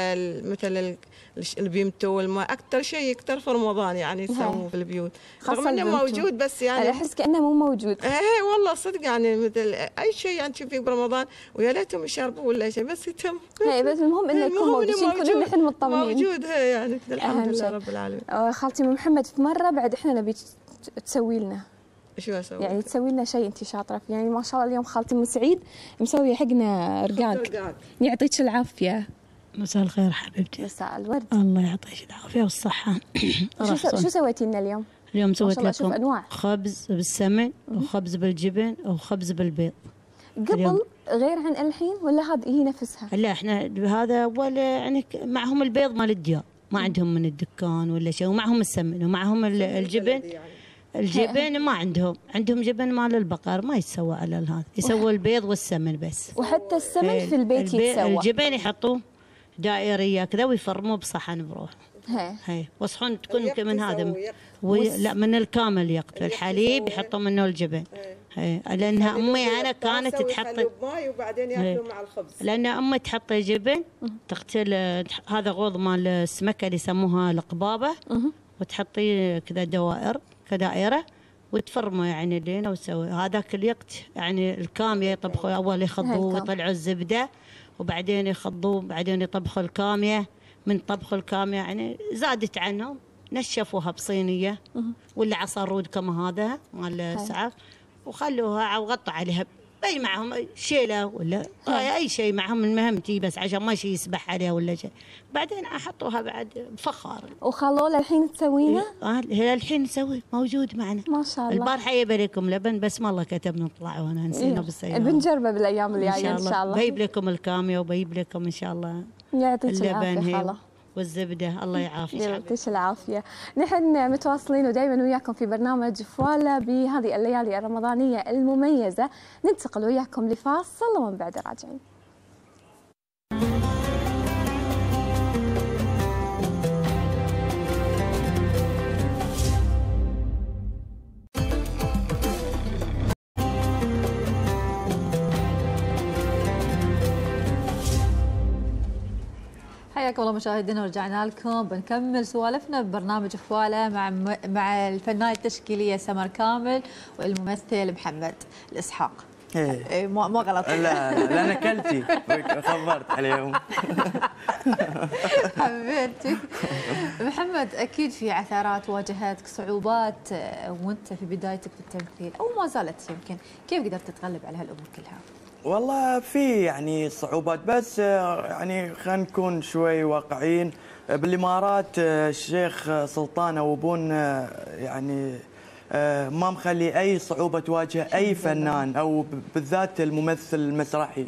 مثل البيمتو اكثر شيء يكثر في رمضان يعني يسووه في البيوت، رغم انه موجود بس يعني انا احس كانه مو موجود. والله صدق يعني مثل اي شيء يعني تشوفيه برمضان، ويا ليتهم يشربوا ولا شيء، بس يتم. بس المهم انه يكون موجود، نحن مطمنين موجود. يعني الحمد لله رب العالمين. خالتي ام محمد، في مره بعد احنا نبي تسوي لنا. شو اسوي؟ يعني تسوي لنا شيء انت شاطره فيه، يعني ما شاء الله اليوم خالتي ام سعيد مسويه حقنا رقاق. يعطيك العافيه. مساء الخير حبيبتي. مساء الورد. الله يعطيك العافيه والصحه. شو سويتي لنا اليوم؟ اليوم سويت لكم خبز بالسمن وخبز بالجبن وخبز بالبيض. قبل غير عن الحين ولا هذه هي نفسها؟ لا احنا هذا ولا يعني معهم البيض مال الديار، ما عندهم من الدكان ولا شيء، ومعهم السمن ومعهم الجبن. الجبن ما عندهم جبن مال البقر، ما يتسوى على هذا، يسووا البيض والسمن بس. وحتى السمن في البيت يتسوى. الجبن يحطوه دائريه كذا ويفرموه بصحن بروح. هي وصحون تكون من هذا لا من الكامل يقطع الحليب يحطوا منه الجبن. لانها امي انا كانت تحط ماي وبعدين ياكلوا مع الخبز. لان امي تحط الجبن تقتل هذا غوض مال السمكه اللي يسموها القبابه، وتحطيه كذا كدائره وتفرمه يعني لين وتسوي هذاك الوقت. يعني الكاميه يطبخوا اول يخضوه ويطلعوا الزبده، وبعدين يخضوه، بعدين يطبخوا الكاميه. من طبخ الكاميه يعني زادت عنهم، نشفوها بصينيه ولا عصارود كما هذا مال السعف، وخلوها وغطوا عليها اي معهم شيله ولا اي شيء معهم. المهم بس عشان ما شيء يسبح عليها ولا شيء. بعدين احطوها بعد بفخار. وخلوله الحين تسوينا؟ هي الحين نسوي موجود معنا ما شاء الله. البارحه يبريكم لبن، بس ما الله كتب نطلع وانا نسينا بالسياره. بنجربه بالايام الجايه ان شاء الله. بجيب لكم الكاميه وبجيب لكم ان شاء الله يعطيك العافيه خاله. والزبده. الله يعافيك. يعطيك العافيه. نحن متواصلين ودائما وياكم في برنامج فوالا بهذه الليالي الرمضانيه المميزه. ننتقل وياكم لفاصل ومن بعد راجعين. حياكم الله مشاهدينا، ورجعنا لكم بنكمل سوالفنا ببرنامج فوالا مع الفنانه التشكيليه سمر كامل والممثل محمد الاسحاق. ايه مو غلط. لا انا كلتي خبرت عليهم. حبيبتي محمد، اكيد في عثرات واجهتك، صعوبات وانت في بدايتك في التمثيل او ما زالت يمكن، كيف قدرت تتغلب على هالامور كلها؟ والله في يعني صعوبات، بس يعني خلينا نكون شوي واقعيين. بالامارات الشيخ سلطان ابو بون يعني ما مخلي اي صعوبه تواجه اي فنان او بالذات الممثل المسرحي.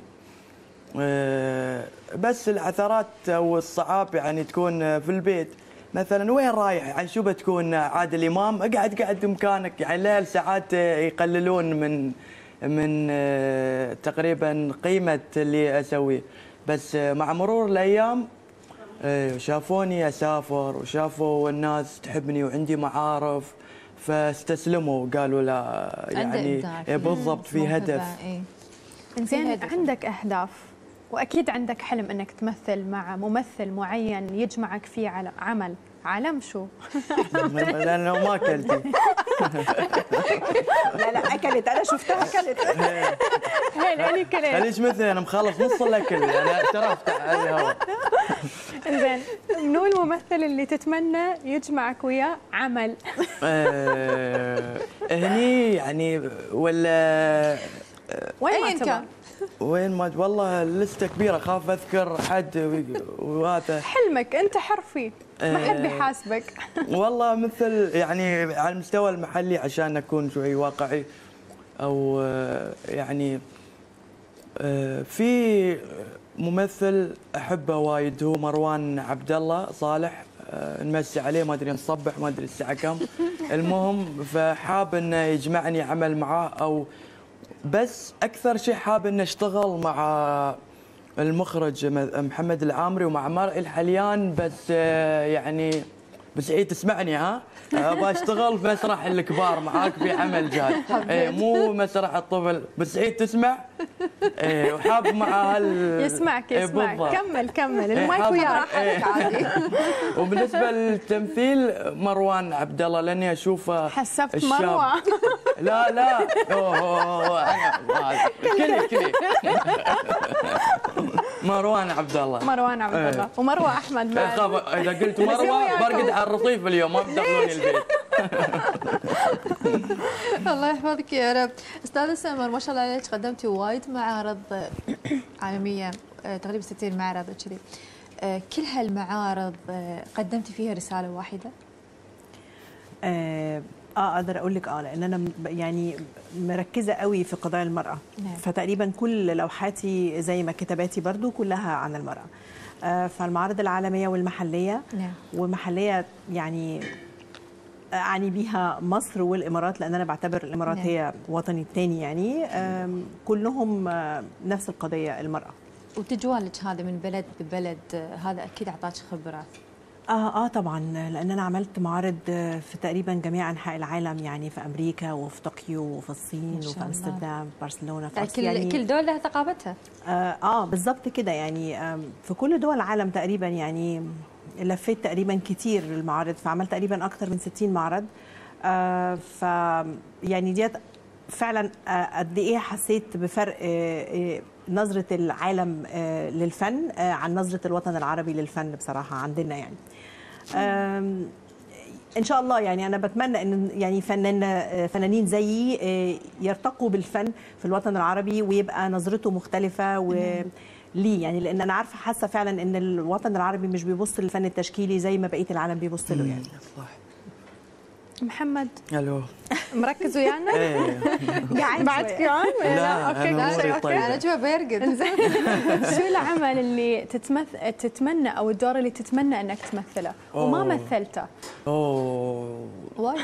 بس العثرات او الصعاب يعني تكون في البيت. مثلا وين رايح؟ يعني شو بتكون عادل امام؟ اقعد مكانك. يعني ليل ساعات يقللون من تقريبا قيمه اللي اسويه. بس مع مرور الايام شافوني اسافر وشافوا الناس تحبني وعندي معارف، فاستسلموا وقالوا لا يعني بالضبط في هدف. زين، عندك اهداف واكيد عندك حلم انك تمثل مع ممثل معين يجمعك فيه على عمل. علم شو؟ لانه ما اكلتي. لا اكلت، انا شفتها اكلت. هي لاني كلت. ليش مثلي انا مخلص نص الاكل، انا اعترفت على الهواء. زين، منو الممثل اللي تتمنى يجمعك وياه عمل؟ هني يعني ولا وين ما كان؟ وين ما والله لسته كبيره، خاف اذكر حد وهذا. حلمك انت حر فيه، ما حد بيحاسبك. والله مثل يعني على المستوى المحلي عشان اكون شوي واقعي، او يعني في ممثل احبه وايد هو مروان عبد الله صالح. نمسي عليه، ما ادري نصبح ما ادري الساعه كم. المهم فحاب انه يجمعني عمل معاه، او بس اكثر شيء حاب انه اشتغل مع المخرج محمد العامري ومع مرعي الحليان. بس يعني بس عيد تسمعني ها، ابغى اشتغل في مسرح الكبار معاك في عمل جاد، مو مسرح الطفل. بس عيد تسمع، وحاب مع يسمعك. كمل المايك وياك عادي. وبالنسبه للتمثيل مروان عبد الله، لاني اشوفه حسبت مروه. لا كلي مروان عبد الله ومروه احمد بعد. اذا قلت مروه برقد على الرصيف اليوم، ما بدخلوني البيت. الله يحفظك يا رب. استاذه سمر، ما شاء الله عليك، قدمتي وايد معارض عالميه، تقريبا 60 معرض كذي. كل هالمعارض قدمتي فيها رساله واحده؟ اقدر اقول لك لان انا يعني مركزه قوي في قضايا المراه. نعم. فتقريبا كل لوحاتي زي ما كتاباتي برضو كلها عن المراه. فالمعارض العالميه والمحليه. نعم. والمحليه يعني اعني بيها مصر والامارات، لان انا بعتبر الامارات نعم. هي وطني الثاني يعني. كلهم نفس القضيه، المراه. وتجوالك هذا من بلد لبلد، هذا اكيد اعطاك خبرات. طبعا، لان انا عملت معارض في تقريبا جميع انحاء العالم، يعني في امريكا وفي طوكيو وفي الصين وفي امستردام، برشلونه، في يعني كل دول لها ثقافتها. بالضبط كده يعني. في كل دول العالم تقريبا يعني لفيت تقريبا كتير المعارض، فعملت تقريبا اكثر من 60 معرض. ف يعني ديت فعلا قد ايه حسيت بفرق نظره العالم للفن عن نظره الوطن العربي للفن بصراحه عندنا يعني. ان شاء الله يعني انا بتمنى ان يعني فنانين زيي يرتقوا بالفن في الوطن العربي ويبقى نظرته مختلفه ليه يعني، لان انا عارفه حاسه فعلا ان الوطن العربي مش بيبص للفن التشكيلي زي ما بقيه العالم بيبص له يعني. صح. محمد الو مركز ويانا؟ ايه قاعد بعد كمان؟ لا اوكي أنا أموري اوكي طيبة. انا اشوفه بيرقد. شو العمل اللي تتمنى او الدور اللي تتمنى انك تمثله وما أوه. مثلته؟ اوه وايد.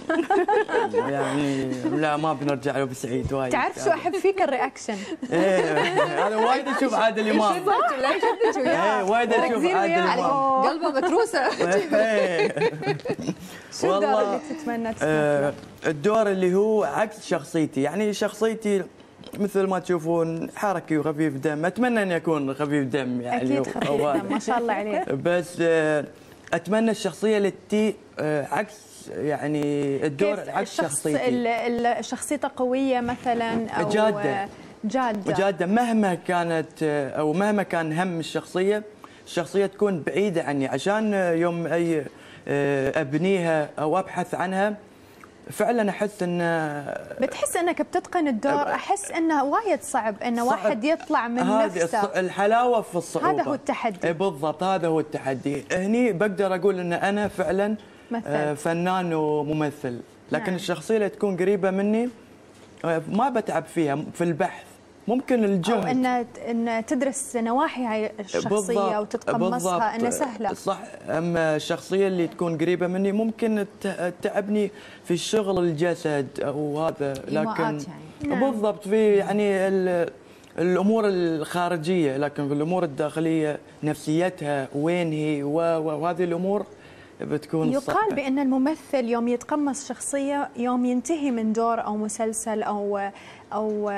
يعني لا ما بنرجع له بسعيد وايد. تعرف شو احب فيك الرياكشن. ايه انا وايد اشوف عادل امام. لا يشدك وياه. ايه وايد اشوف مركزين عادل وياه. امام. قلبه متروسه. إيه. شو الدور والله، اللي تتمنى تمثله؟ الدور اللي هو عكس شخصيتي، يعني شخصيتي مثل ما تشوفون حركي وخفيف دم، اتمنى اني اكون خفيف دم يعني. اكيد خفيف دم، ما شاء الله عليك. بس اتمنى الشخصيه اللي تي عكس يعني الدور كيف عكس شخصيتي. شخصيته قويه مثلا او جادة. جاده مهما كانت او مهما كان هم الشخصيه تكون بعيده عني، عشان يوم اي ابنيها او ابحث عنها فعلا احس ان بتحس انك بتتقن الدور. احس انه وايد صعب انه صعب. واحد يطلع من هذه نفسه. الحلاوه في الصعوبه. هذا هو التحدي. بالضبط، هذا هو التحدي. هني بقدر اقول ان انا فعلا فنان وممثل، لكن نعم. الشخصيه اللي تكون قريبه مني ما بتعب فيها في البحث. ممكن الجهد أو ان تدرس نواحي هاي الشخصيه بالضبط. وتتقمصها انه سهله. صح. اما الشخصيه اللي تكون قريبه مني ممكن تتعبني في الشغل الجسد او هذا، لكن إيماءات يعني. بالضبط في يعني الامور الخارجيه، لكن في الامور الداخليه نفسيتها وين هي وهذه الامور بتكون يقال صعبة. بأن الممثل يوم يتقمص شخصية، يوم ينتهي من دور أو مسلسل أو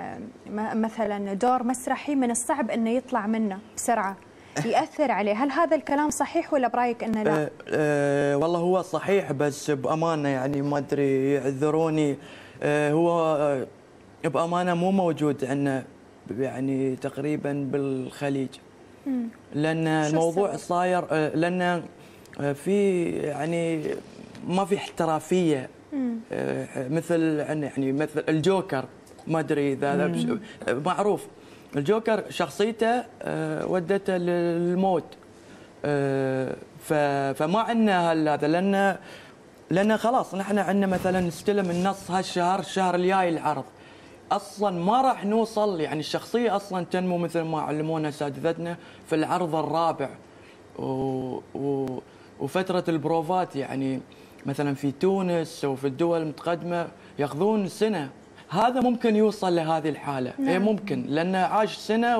مثلا دور مسرحي، من الصعب أنه يطلع منه بسرعة، يأثر عليه. هل هذا الكلام صحيح ولا برأيك أنه لا؟ والله هو صحيح، بس بأمانة يعني ما أدري يعذروني، هو بأمانة مو موجود عندنا يعني تقريبا بالخليج، لأن الموضوع صاير لأن في يعني ما في احترافيه مثل يعني مثل الجوكر. ما ادري اذا معروف الجوكر شخصيته ودته للموت، فما عندنا هذا لان خلاص نحن عندنا مثلا نستلم النص الشهر الجاي العرض، اصلا ما راح نوصل يعني الشخصيه اصلا تنمو مثل ما علمونا اساتذتنا في العرض الرابع وفترة البروفات يعني مثلا في تونس أو في الدول المتقدمة ياخذون سنة. هذا ممكن يوصل لهذه الحالة. نعم. ممكن لأنه عاش سنة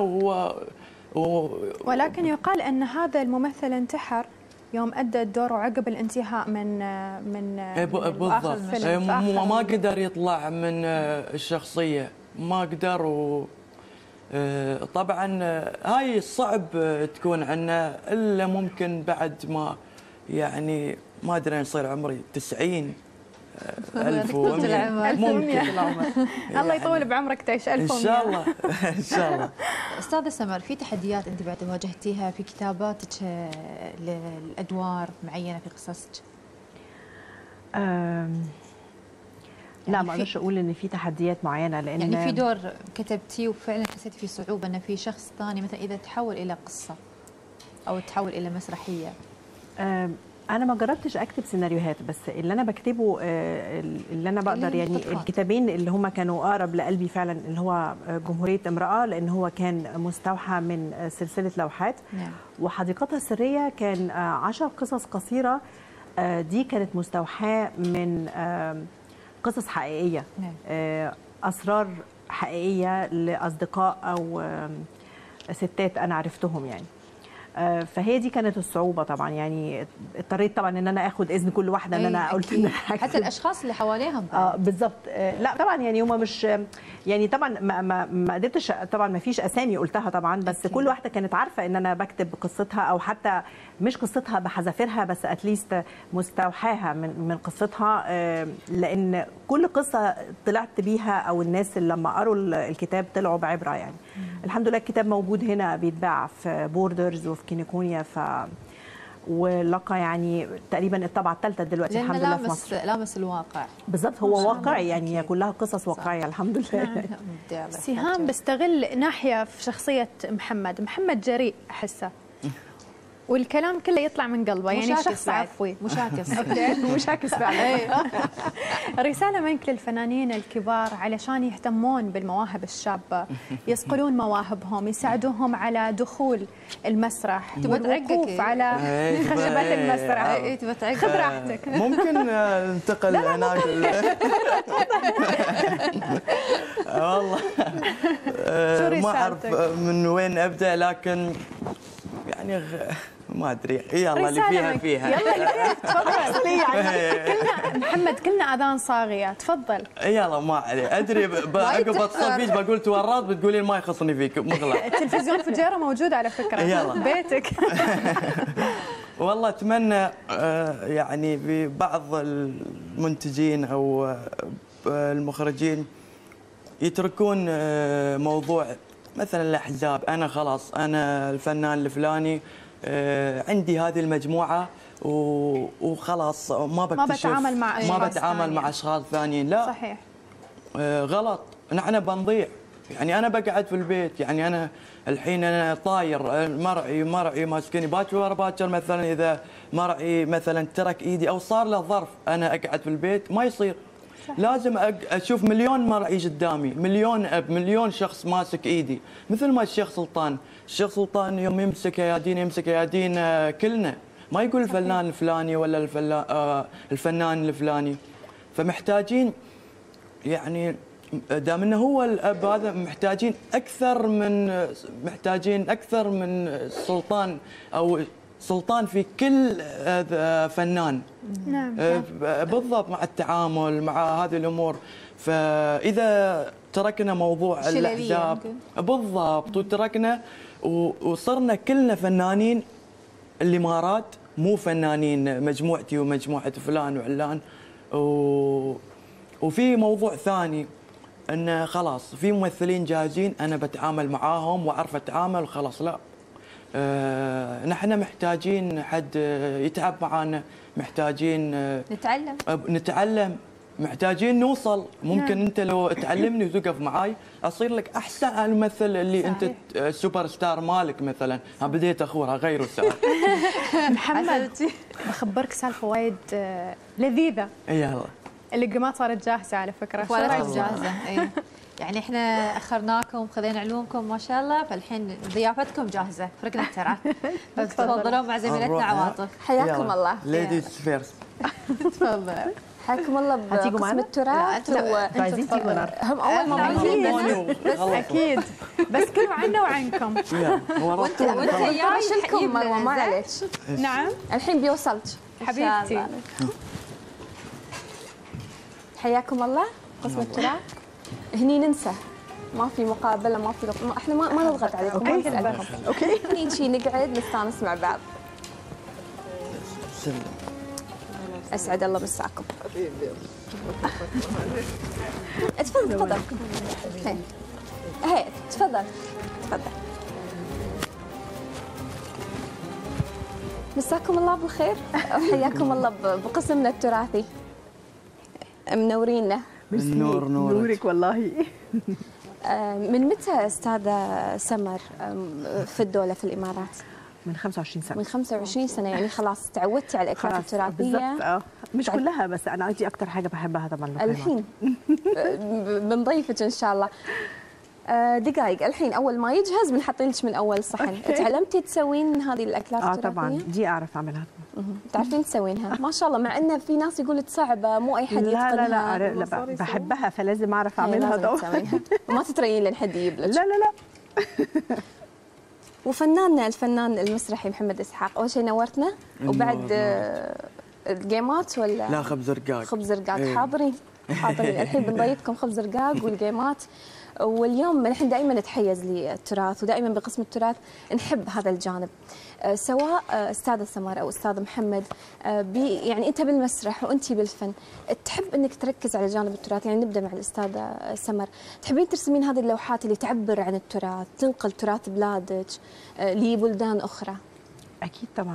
ولكن يقال أن هذا الممثل انتحر يوم أدى الدور وعقب الانتهاء من بالضبط. ما قدر يطلع من الشخصية، ما قدر طبعا هاي صعب تكون عنا إلا ممكن بعد ما يعني ما ادري يصير عمري 90 ألف ممكن الله يطول بعمرك تعيش 1000 ان شاء الله. ان شاء الله. استاذه سمر، في تحديات انت بعد واجهتيها في كتاباتك للادوار معينه في قصصك؟ لا ما اقدرش اقول ان في تحديات معينه، لان يعني في دور كتبتيه وفعلا حسيتي في صعوبه انه في شخص ثاني مثلا اذا تحول الى قصه او تحول الى مسرحيه. انا ما جربتش اكتب سيناريوهات، بس اللي انا بكتبه اللي انا بقدر يعني الكتابين اللي هم كانوا اقرب لقلبي فعلا اللي هو جمهوريه امراه، لان هو كان مستوحى من سلسله لوحات. نعم. وحديقتها السريه كان 10 قصص قصيره، دي كانت مستوحاه من قصص حقيقيه. نعم. اسرار حقيقيه لاصدقاء او ستات انا عرفتهم يعني. فهي دي كانت الصعوبه طبعا، يعني اضطريت طبعا ان انا اخد اذن كل واحده ان انا قلت ان حتى الاشخاص اللي حواليهم. بالظبط. لا طبعا يعني هم مش يعني طبعا ما قدرتش طبعا، ما فيش اسامي قلتها طبعا، بس أكيد. كل واحده كانت عارفه ان انا بكتب قصتها او حتى مش قصتها بحذافيرها، بس اتليست مستوحاها من قصتها، لان كل قصه طلعت بيها او الناس اللي لما قروا الكتاب طلعوا بعبره يعني. الحمد لله الكتاب موجود هنا بيتباع في بوردرز وفي كينيكونيا ولقى يعني تقريبا الطبعه الثالثه دلوقتي الحمد لله في مصر. لامس الواقع بالضبط، هو واقعي يعني، هي كلها قصص واقعيه الحمد لله. سهام، بستغل ناحيه في شخصيه محمد جريء احسه، والكلام كله يطلع من قلبه، يعني مشاكس شخص بعد. عفوي. مشاكس. مشاكس فعلا. رسالة منك للفنانين الكبار علشان يهتمون بالمواهب الشابة، يصقلون مواهبهم، يساعدوهم على دخول المسرح والوقوف على خشبات المسرح. تبى تعقب. خذ راحتك. ممكن ننتقل هناك. والله ما اعرف من وين ابدا، لكن يعني ما ادري. يلا اللي فيها فيها. يلا اللي فيها تفضل. كلنا محمد كلنا اذان صاغيه، تفضل. يلا ما علي. ادري عقب اتصل فيك بقول تورط، بتقولين ما يخصني فيك مغلق. التلفزيون فجيره موجود على فكره. يلا. بيتك. والله اتمنى يعني ببعض المنتجين او المخرجين يتركون موضوع مثلا الاحزاب. انا خلاص انا الفنان الفلاني عندي هذه المجموعه وخلاص ما بكتشف، ما بتعامل مع اشخاص ثانيين. لا صحيح. غلط. نحن بنضيع. يعني انا بقعد في البيت، يعني انا الحين انا طاير مرعي ماسكني باكر مثلا اذا مرعي مثلا ترك ايدي او صار له ظرف انا اقعد في البيت ما يصير. صحيح. لازم اشوف مليون مرعي قدامي، مليون اب، مليون شخص ماسك ايدي، مثل ما الشيخ سلطان يوم يمسك ايادين كلنا، ما يقول الفنان الفلاني ولا الفنان الفلاني. فمحتاجين يعني دام انه هو الاب هذا محتاجين اكثر من سلطان او سلطان في كل فنان. نعم. بالضبط مع التعامل مع هذه الامور. فاذا تركنا موضوع الاحزاب بالضبط وتركنا وصرنا كلنا فنانين الامارات، مو فنانين مجموعتي ومجموعه فلان وعلان. وفي موضوع ثاني انه خلاص في ممثلين جاهزين انا بتعامل معاهم واعرف اتعامل وخلاص. لا نحن محتاجين حد يتعب معانا، محتاجين نتعلم، محتاجين نوصل. ممكن انت لو تعلمني وتوقف معاي اصير لك احسن الممثل اللي صحيح. انت السوبر ستار مالك مثلا. بديت اخورها غيروا السؤال. محمد بخبرك سالفه وايد لذيذه. يلا القمات صارت جاهزه على فكره. صارت جاهزه. يعني احنا اخرناكم خذينا علومكم ما شاء الله، فالحين ضيافتكم جاهزه، فرقنا الترى. تفضلوا مع زميلتنا عواطف. حياكم الله. ليديز فيرست. تفضل. حياكم الله بقسم التراث. عايزين تيجوا هم اول ما بس اكيد بس كلوا عنا وعنكم. وانت جاي مروه ما عليك. نعم الحين بيوصلك حبيبتي. حياكم الله قسم التراث. هني ننسى، ما في مقابله، ما في احنا ما نضغط عليكم، ما نسالكم. اوكي هني شي نقعد نستانس مع بعض. اسعد الله مساكم. تفضل هي تفضل. مساكم الله بالخير وحياكم الله بقسمنا التراثي. منورينا. نورك والله. من متى استاذه سمر في الدوله في الامارات؟ من 25 سنه. من 25 سنه، يعني خلاص تعودتي على الاكلات التراثيه. بالضبط. مش كلها بس انا عندي اكثر حاجه بحبها طبعا الحين بنضيفك ان شاء الله. دقائق الحين اول ما يجهز بنحط لك من اول صحن. تعلمتي تسوين هذه الاكلات التراثيه؟ طبعا دي اعرف اعملها. تعرفين تسوينها ما شاء الله، مع انه في ناس يقولوا صعبه مو اي حد يتقنها. لا بحبها فلازم اعرف اعملها طبعا. ما تتريين لين حد يجيب لك. لا وفناننا الفنان المسرحي محمد اسحاق، اول شيء نورتنا. وبعد الجيمات ولا لا خبز رقاق. خبز رقاق حاضرين. الحين بنضيفكم خبز رقاق والجيمات. واليوم نحن دائما نتحيز للتراث، ودائما بقسم التراث نحب هذا الجانب. سواء استاذه سمر او استاذ محمد، يعني انت بالمسرح وانت بالفن تحب انك تركز على جانب التراث. يعني نبدا مع الاستاذه سمر، تحبين ترسمين هذه اللوحات اللي تعبر عن التراث، تنقل تراث بلادك لبلدان اخرى؟ اكيد طبعا.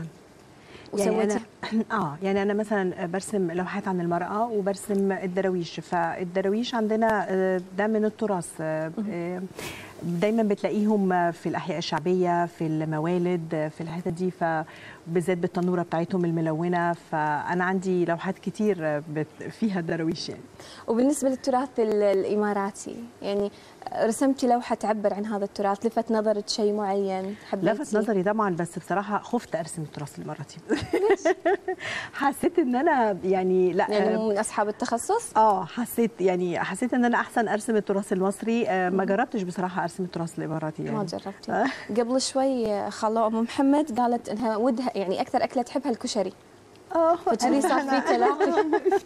يعني انا مثلا برسم لوحات عن المراه وبرسم الدراويش. فالدراويش عندنا ده من التراث. دايما بتلاقيهم في الاحياء الشعبيه، في الموالد، في الحتت دي، فبالذات بالتنوره بتاعتهم الملونه. فانا عندي لوحات كتير فيها دراويش يعني. وبالنسبه للتراث الاماراتي، يعني رسمتي لوحه تعبر عن هذا التراث، لفت نظرك شيء معين حبيتي؟ لفت نظري طبعا، بس بصراحه خفت ارسم التراث الاماراتي. حسيت ان انا يعني لا، يعني من اصحاب التخصص. حسيت ان انا احسن ارسم التراث المصري. ما جربتش بصراحه ارسم التراث الاماراتي يعني. ما جربتي؟ قبل شوي خاله ام محمد قالت انها ودها يعني اكثر اكله تحبها الكشري. فكذي صار في تلاقي.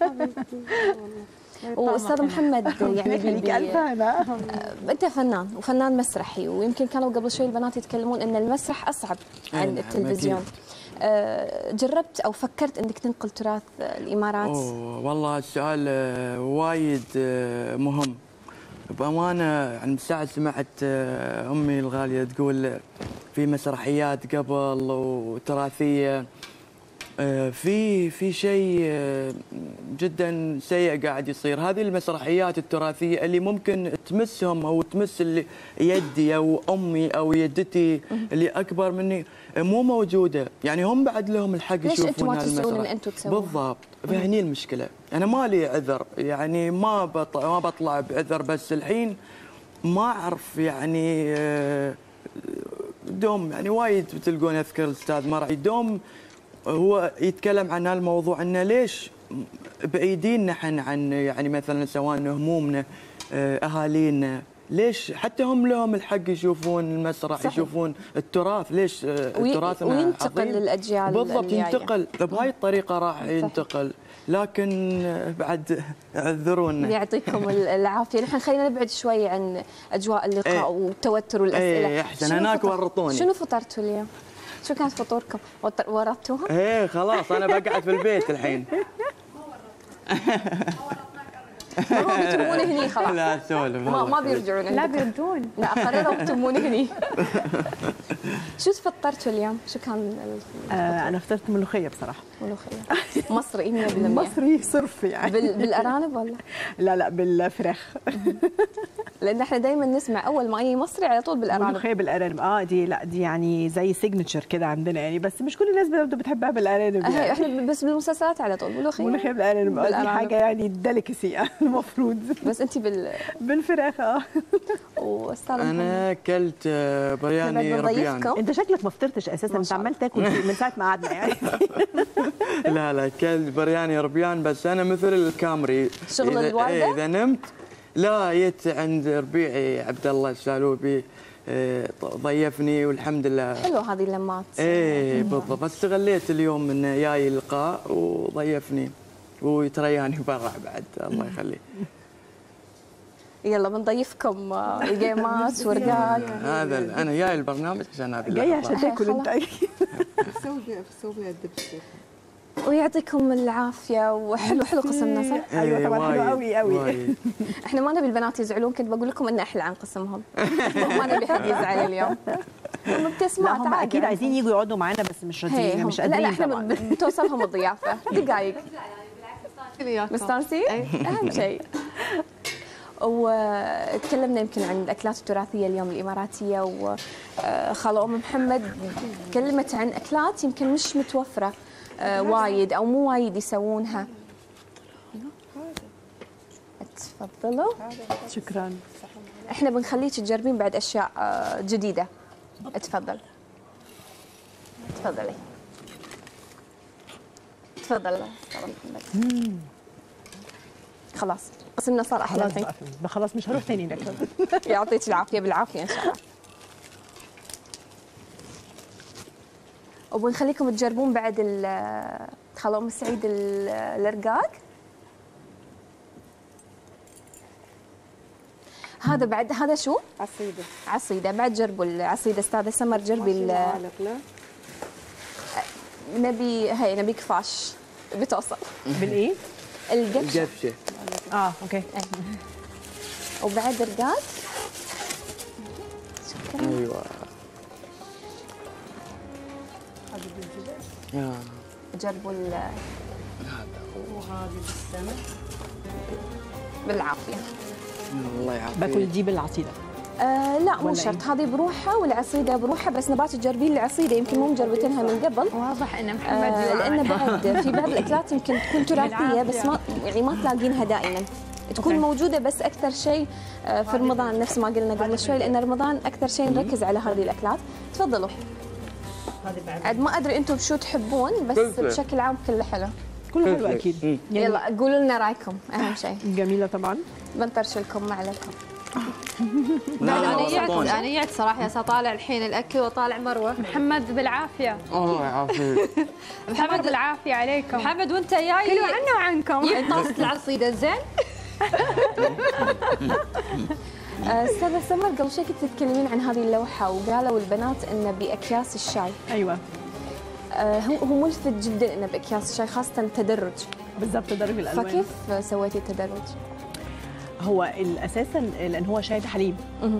واستاذ محمد يعني انت فنان وفنان مسرحي، ويمكن كانوا قبل شوي البنات يتكلمون ان المسرح اصعب عن التلفزيون. جربت او فكرت انك تنقل تراث الامارات؟ والله السؤال وايد مهم بامانه. يعني ساعه سمعت امي الغاليه تقول في مسرحيات قبل وتراثيه، في شيء جدا سيء قاعد يصير. هذه المسرحيات التراثيه اللي ممكن تمسهم او تمس اللي يدي او امي او يدتي اللي اكبر مني مو موجوده. يعني هم بعد لهم الحق يشوفون هالمسرح. ليش انتم ما تسوون ان انتم تسوون؟ بالضبط، فهني المشكله. انا ما لي عذر، يعني ما بطلع بعذر، بس الحين ما اعرف يعني دوم يعني وايد بتلقون. اذكر الاستاذ مرعي دوم هو يتكلم عن هالموضوع، انه ليش بعيدين نحن عن يعني مثلا سواء همومنا اهالينا، ليش حتى هم لهم الحق يشوفون المسرح، صحيح. يشوفون التراث، ليش تراثنا وينتقل للاجيال بالضبط، ينتقل بهاي الطريقه راح ينتقل. لكن بعد اعذرونا. يعطيكم العافيه. نحن خلينا نبعد شوي عن اجواء اللقاء والتوتر والاسئله. احسن هناك ورطوني. شنو فطرتوا اليوم؟ شو كانت فطوركم؟ ورطتوها؟ خلاص انا بقعد في البيت الحين. ما بيترموني هني خلاص. لا سولف، ما بيرجعون. لا بيردون. لا قرروا يترموني هني. شو فطرتوا اليوم؟ شو كان انا فطرت ملوخيه بصراحه. ملوخيه مصري 100%. مصري صرف يعني. بالارانب ولا؟ لا بالفراخ. لان احنا دائما نسمع اول ما اي مصري على طول بالارانب. ملوخيه بالارانب. دي يعني زي سيجنتشر كده عندنا يعني، بس مش كل الناس بتحبها بالارانب يعني. احنا بس بالمسلسلات على طول ملوخيه بالارانب. دي حاجه يعني ديليكسي المفروض. بس انت بالفراخ. واستاذ انا اكلت برياني ربيان. انت شكلك ما فطرتش اساسا، انت عمال تاكل من ساعه ما قعدنا يعني. لا اكلت برياني ربيان، بس انا مثل الكامري شغل الوالده. اذا نمت لا جيت عند ربيعي عبد الله السالوبي ضيفني والحمد لله. حلوه هذه اللمات. بالضبط، استغليت اليوم انه جاي لقاء وضيفني ويترياني برا بعد، الله يخليه. يلا بنضيفكم الجيمات ورقاق. هذا انا جاي البرنامج عشان هذا جاي عشان تاكل انت. بسوي الدبس. ويعطيكم العافيه. وحلو قسمنا صح؟ ايوه طبعا حلو قوي. احنا ما نبي البنات يزعلون، كنت بقول لكم ان احلى عن قسمهم. ما نبي حد يزعل اليوم. مبتسمات هم اكيد عايزين يجوا يقعدوا معانا، بس مش راضيين، مش قادرين. لا احنا بتوصلهم الضيافه دقائق. مستانسين؟ اهم شيء. وتكلمنا يمكن عن الاكلات التراثيه اليوم الاماراتيه، وخاله ام محمد تكلمت عن اكلات يمكن مش متوفره وايد او مو وايد يسوونها. تفضلوا. شكرا. احنا بنخليك تجربين بعد اشياء جديده. تفضلي. خلاص قسمنا صار احلى الحين. خلاص مش هروح ثاني ناكل. يعطيك العافيه بالعافيه ان شاء الله. وبنخليكم تجربون بعد خاله ام سعيد الرقاق. هذا بعد هذا شو؟ عصيده. بعد جربوا العصيده استاذه سمر. جربي نبي كفاش بتوصل بالايه؟ القفشه. اوكي. وبعد رقاق. ايوه. جربوا وهذه بالسمك بالعافيه. الله يعافيك. باكل دي بالعصيده. لا مو ولا شرط، هذه بروحها والعصيده بروحها، بس نبات تجربين العصيده يمكن مو مجربتينها من قبل. واضح ان محمد لان بعد في بعض الاكلات يمكن تكون تراثيه بس ما يعني ما تلاقينها دائما، تكون موجوده بس اكثر شيء في رمضان نفس ما قلنا قبل شوي، لان رمضان اكثر شيء نركز على هذه الاكلات. تفضلوا. عاد ما ادري انتم شو تحبون بس بشكل عام كله حلو. كله حلو اكيد. يلا قولوا لنا رايكم اهم شيء. جميله طبعا. بنطرش لكم ما عليكم. انا جعت صراحه هسه طالع الحين الاكل وطالع مروه. محمد بالعافيه. الله يعافيك. محمد بالعافيه عليكم. محمد وانت جاي كلوا عنا وعنكم. جيب طاسه العصيده زين. استاذه سمر قبل شوي كنت تتكلمين عن هذه اللوحه وقالوا البنات انه باكياس الشاي. ايوه هو ملفت جدا انه باكياس الشاي خاصه التدرج. بالضبط تدرج الالوان. فكيف سويتي التدرج؟ هو اساسا لان هو شاي بحليب،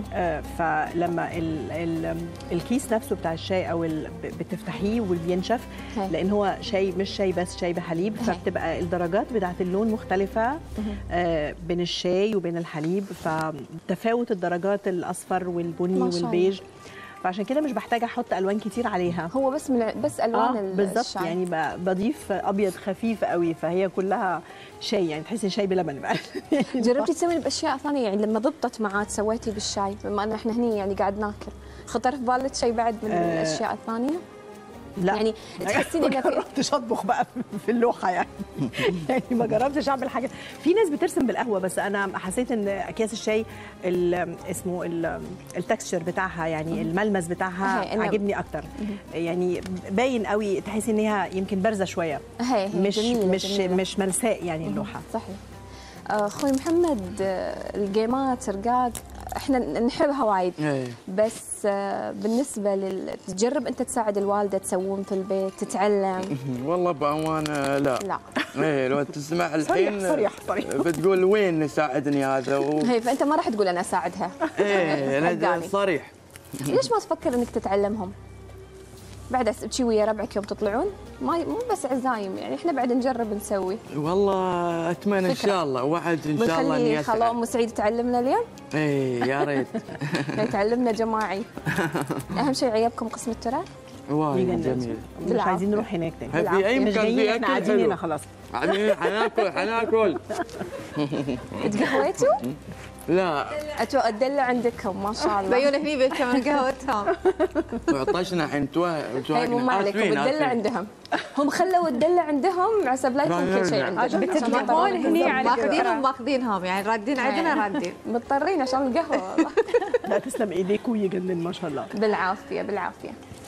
فلما الكيس نفسه بتاع الشاي او بتفتحيه وبينشف، لان هو شاي مش شاي بس شاي بحليب، فبتبقى الدرجات بتاعت اللون مختلفه بين الشاي وبين الحليب، فتفاوت الدرجات الاصفر والبني والبيج، فعشان كده مش بحتاج احط الوان كتير عليها. هو بس الوان بالظبط، يعني بضيف ابيض خفيف قوي، فهي كلها شاي، يعني تحسي شاي بلبن بقى. جربتي تسوين باشياء ثانيه يعني لما ضبطت معاه سويتي بالشاي، بما ان احنا هني يعني قاعد ناكل، خطر في بالك شيء بعد من الاشياء الثانيه؟ لا يعني تحسين انه ما جربتش اطبخ بقى في اللوحه يعني. يعني ما جربتش اعمل حاجه. في ناس بترسم بالقهوه، بس انا حسيت ان اكياس الشاي اسمه التكستشر بتاعها، يعني الملمس بتاعها عجبني اكتر. يعني باين قوي، تحسي ان هي يمكن بارزه شويه، مش جميلة مش جميلة. مش ملساء يعني اللوحه. صحيح. اخوي محمد، الجيمات رقاق احنا نحبها وايد، بس بالنسبه تجرب انت تساعد الوالده تسوون في البيت تتعلم؟ والله بامانه لا. ايه لو تسمع الحين صريح بتقول وين ساعدني هذا هي فانت ما راح تقول انا اساعدها. ايه انا صريح. ليش ما تفكر انك تتعلمهم؟ بعد تشي ويا ربعك يوم تطلعون، مو بس عزايم، يعني احنا بعد نجرب نسوي. والله اتمنى ان شاء الله، وعد ان شاء الله اني بنخلي خالو ام سعيد تعلمنا اليوم. ايه يا ريت. تعلمنا جماعي. اهم شيء عجبكم قسم التراث؟ وايد جميل. مش عايزين نروح هناك تاني. في اي مكان في اكل قاعدين هنا خلاص. حناكل. تقهويتوا؟ لا الدلة عندكم ما شاء الله. بيونا في بيتكم من قهوتهم. وعطشنا الحين هي مو ما عليكم، الدلة عندهم. هم خلوا الدلة عندهم عسب لا يكون كل شيء عندهم. بتتقهون هني على ماخذينهم يعني رادين عندنا رادين. مضطرين عشان القهوة والله. لا تسلم ايديك ويجنن ما شاء الله. بالعافية بالعافية.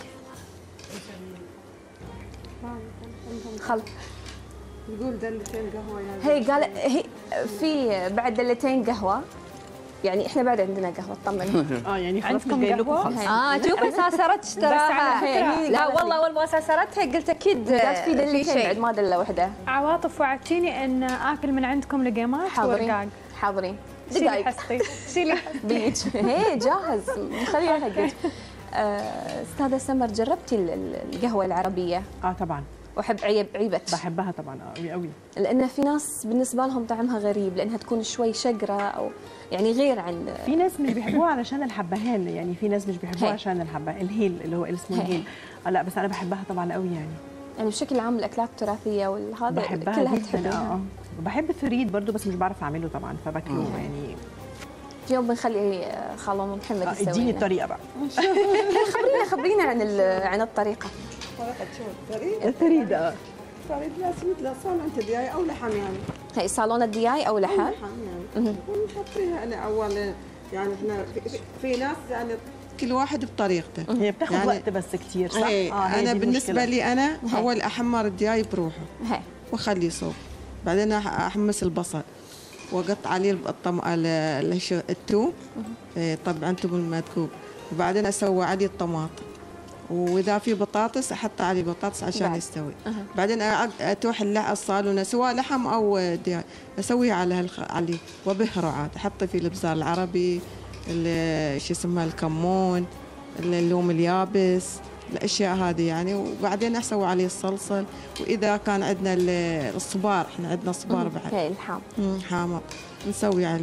خل تقول دلتين قهوه هي قال هي في بعد دلتين قهوه، يعني احنا بعد عندنا قهوه طمنوا. يعني خلاص عندكم جاي لكم خلاص. شوف مساسرت اشتراها. لا والله اول ما ساسرتها قلت اكيد قالت في دلتين بعد ما دله وحده. عواطف وعدتيني ان اكل من عندكم لقيمات ورقاق. حاضرين. شيلي حصتي شيلي بيج. هي جاهز خليها حقك. استاذه سمر، جربتي القهوه العربيه؟ طبعا. واحب عيبت. بحبها طبعا قوي قوي. لان في ناس بالنسبه لهم طعمها غريب، لانها تكون شوي شقره او يعني غير عن. في ناس مش بيحبوها علشان الحبهان، يعني في ناس مش بيحبوها عشان الحبهان الهيل اللي هو اسمه الهيل. لا بس انا بحبها طبعا قوي يعني بشكل عام الاكلات التراثيه والهذا بحبها كلها جدا. تحبينها. بحب الثريد برضو بس مش بعرف اعمله طبعا، فباكله يعني. في يوم بنخلي خالو محمد يسوي. اديني الطريقه بقى. خبرينا عن الطريقه. طريقه شو الثريد؟ الثريد الثريد لازم مثل صالون دياي او لحم يعني. هي صالون الدياي او لحم؟ يعني ونحط فيها يعني اول يعني احنا في ناس يعني كل واحد بطريقته. هي بتاخذ يعني وقت بس كثير صح؟ انا بالنسبه لي انا اول احمر الدياي بروحه واخليه يصوب، بعدين احمس البصل وقطع عليه الثوم، طبعا توم المذكوب، وبعدين اسوي عليه الطماطم، واذا في بطاطس احط عليه بطاطس عشان يستوي. بعدين اتوح الصالونه سواء لحم او دياي اسويه عليه وبهره عاد، احط فيه الابزار العربي، شو اسمها الكمون، اللوم اليابس، الاشياء هذه يعني، وبعدين اسوي عليه الصلصه، واذا كان عندنا الصبار، احنا عندنا صبار بعد الحام حامض نسوي عليه،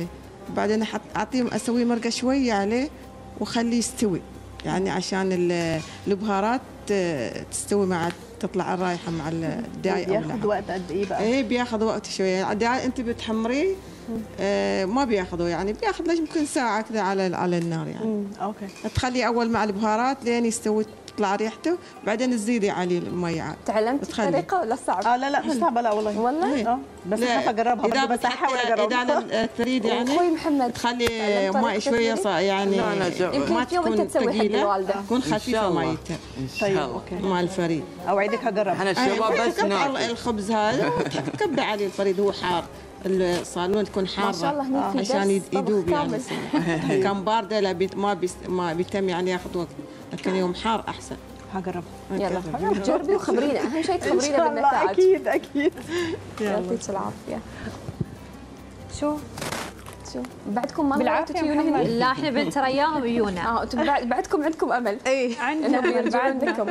بعدين اعطيه اسوي مرقه شويه عليه واخليه يستوي، يعني عشان البهارات تستوي مع تطلع الرائحه مع الداي او بياخذ وقت قد ايه بقى؟ ايه بياخذ وقت شويه. الداي انت بتحمريه ما بياخذه، يعني بياخذ ليش ممكن ساعه كذا على النار يعني. اوكي. تخليه اول مع البهارات لين يستوي تطلع ريحته، بعدين تزيدي عليه المي عاد. تعلمتي الطريقه ولا صعب؟ لا لا مش صعبه لا والله. والله؟ بس خايفه اجربها، اذا بس هحاول اجربها. اذا تريد يعني اخوي محمد تخلي ماء شويه يعني يمكن في يوم انت تسوي حق الوالده، تكون خفيفه ميتها. طيب اوكي. مع الفريد اوعدك هجربها. احنا الشباب بس ناكل الخبز هذا وتكبي عليه الفريد هو حار، الصالون تكون حاره ما شاء الله هني في عشان يدوب يعني. كامل. كان بارده لا ما بيتم يعني ياخذ وقت، لكن يوم حار احسن. هجربها. يلا جربي وخبرينا، اهم شيء تخبرينا بالنتائج. اكيد اكيد. يعطيك العافيه. شو بعدكم ما بالعافية غيرتوا تيون هنا؟ لا احنا بنت رياهم عيونا. انتم بعدكم عندكم امل. اي عندنا بيرجعوا عندكم.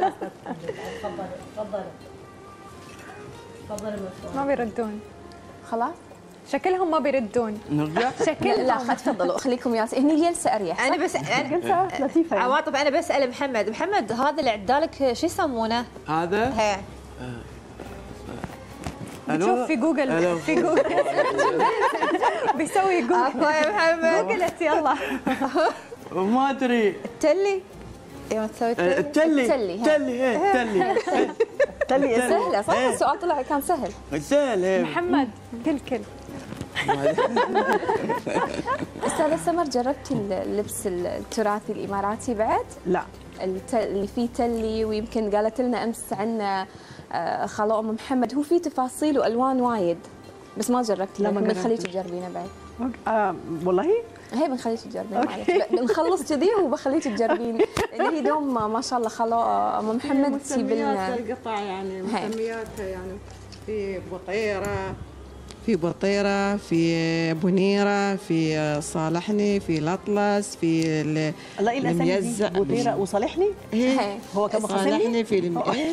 ما بيردون. خلاص شكلهم ما بيردون. نرجع لا تفضلوا خليكم ياسين، هني جلسه اريح. انا بس جلسه لطيفه يعني. عواطف انا بسال محمد هذا اللي عدالك شو يسمونه؟ هذا هي بتشوف في جوجل في جوجل بيسوي جوجل. عفوا يا محمد جوجلت يلا. ما ادري التلي يوم تسوي التلي سهله صح؟ السؤال طلع كان سهل. سهل. محمد كلكل. استاذه سمر جربتي اللبس التراثي الاماراتي بعد؟ لا اللي فيه تلي، ويمكن قالت لنا امس عنه خاله ام محمد، هو فيه تفاصيل والوان وايد بس ما جربتي. لا ما جربت. بنخليك تجربينه بعد. والله هي بنخليك تجربين معلش، بنخلص كذي وبخليك تجربين، لان هي دوم ما شاء الله خاله ام محمد تجيب لنا القطع يعني مسمياتها يعني في بطيرة في بنيرة في صالحني في الأطلس في الله إلا الميزع بطيرة وصالحني. هو كان صالحني في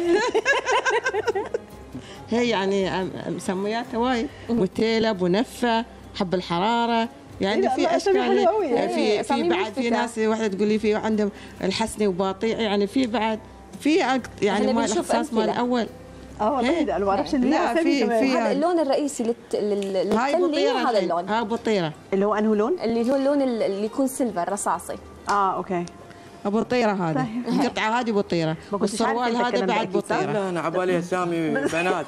هي يعني مسمياتها وايد، بوتيلة بنفة حب الحرارة يعني في اشكال. في بعد في ناس واحده تقول لي في عندهم الحسني وباطيع، يعني في بعد في يعني ما الاختصاص مال الاول. والله انا ما اعرفش اللي لا في هذا اللون الرئيسي للتلي، هذا اللون ها بطيره اللي هو انه لون اللي هو اللون اللي يكون سيلفر رصاصي. اوكي بطيره هذه القطعه هذه بطيره، والسروال هذا بعد بطيره. لا انا عبالي اسامي بنات.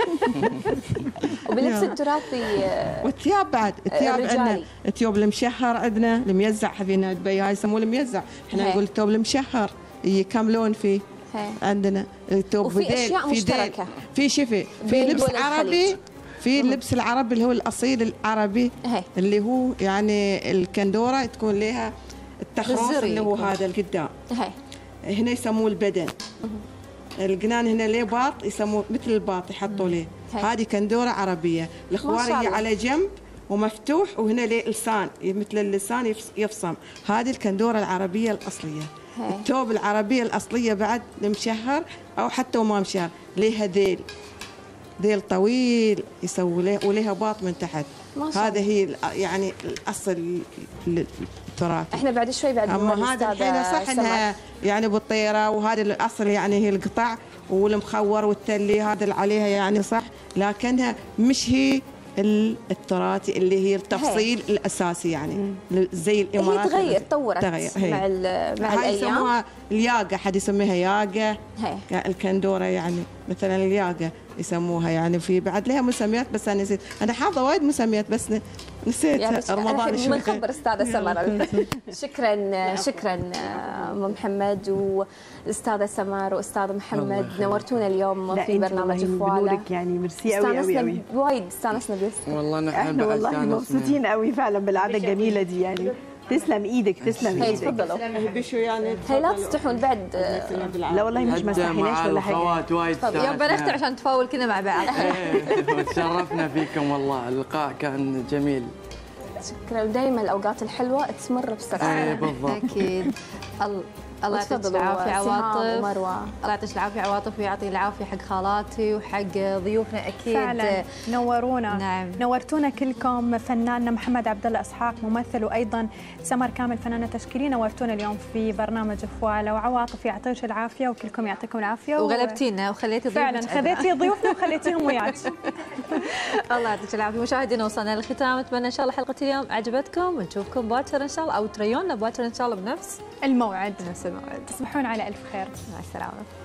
وباللبس التراثي والثياب بعد الثياب عندنا الثوب المشهر، عندنا الميزع حفينا دبي هاي يسموه الميزع، احنا نقول الثوب المشهر. كم لون فيه عندنا الثوب؟ وفي اشياء مشتركه، في شفي، في لبس عربي، في اللبس العربي اللي هو الاصيل العربي اللي هو يعني الكندوره تكون لها التخروف اللي هو هذا القدام، هنا يسموه البدن. القنان هنا ليه باط يسموه مثل الباط يحطوا ليه. هذه كندوره عربيه، الخواري على جنب ومفتوح، وهنا ليه لسان مثل اللسان يفصم. هذه الكندوره العربيه الاصليه. الثوب العربيه الاصليه بعد المشهر او حتى وما مشهر ليها ذيل طويل يسووا له وليها باط من تحت. هذا هي يعني الاصل التراثي. احنا بعد شوي بعد اما هذا الحين صح انها يعني بالطيره، وهذا الاصل يعني هي القطع والمخور والتلي هذا اللي عليها يعني صح، لكنها مش هي التراثي اللي هي التفصيل الاساسي يعني زي الامارات. هي تغير تطورت مع الايام. يسموها الياقه، حد يسميها ياقه، الكندوره يعني مثلا الياقه يسموها، يعني في بعد لها مسميات بس انا نسيت. انا حافظه وايد مسميات بس نسيت يعني رمضان. بنخبر استاذه سمر. شكرا ام محمد والاستاذه سمر واستاذ محمد، نورتونا اليوم في برنامج فوالا. يعني ميرسي قوي قوي قوي، وايد استانسنا بس والله احنا والله مبسوطين قوي فعلا بالعاده الجميله دي يعني. تسلم ايدك تسلم ايدك. تفضلوا يعني هي لا تستحون بعد. لا والله مش ما استحيناش ولا حاجه. يوم بنختم عشان تفول كذا مع بعض. وتشرفنا فيكم والله، اللقاء كان جميل. شكرا، ودائما الاوقات الحلوه تمر بسرعه. بالضبط اكيد. الله يعطيك وتفضلوا العافيه سهام عواطف. ومروه. الله يعطيك العافيه عواطف، ويعطي العافيه حق خالاتي وحق ضيوفنا اكيد. فعلا نورونا. نعم. نورتونا كلكم. فناننا محمد عبد الله اسحاق ممثل، وايضا سمر كامل فنانه تشكيليه، نورتونا اليوم في برنامج فواله. وعواطف يعطيك العافيه وكلكم يعطيكم العافيه. وغلبتينا وخليتي فعلا خذيتي ضيوفنا وخليتيهم وياك. الله يعطيك العافيه. مشاهدينا وصلنا للختام، اتمنى ان شاء الله حلقه اليوم عجبتكم، ونشوفكم باكر ان شاء الله، او تريونا باكر ان شاء الله بنفس الموعد. بنفس الموعد. تصبحون على الف خير. مع السلامه.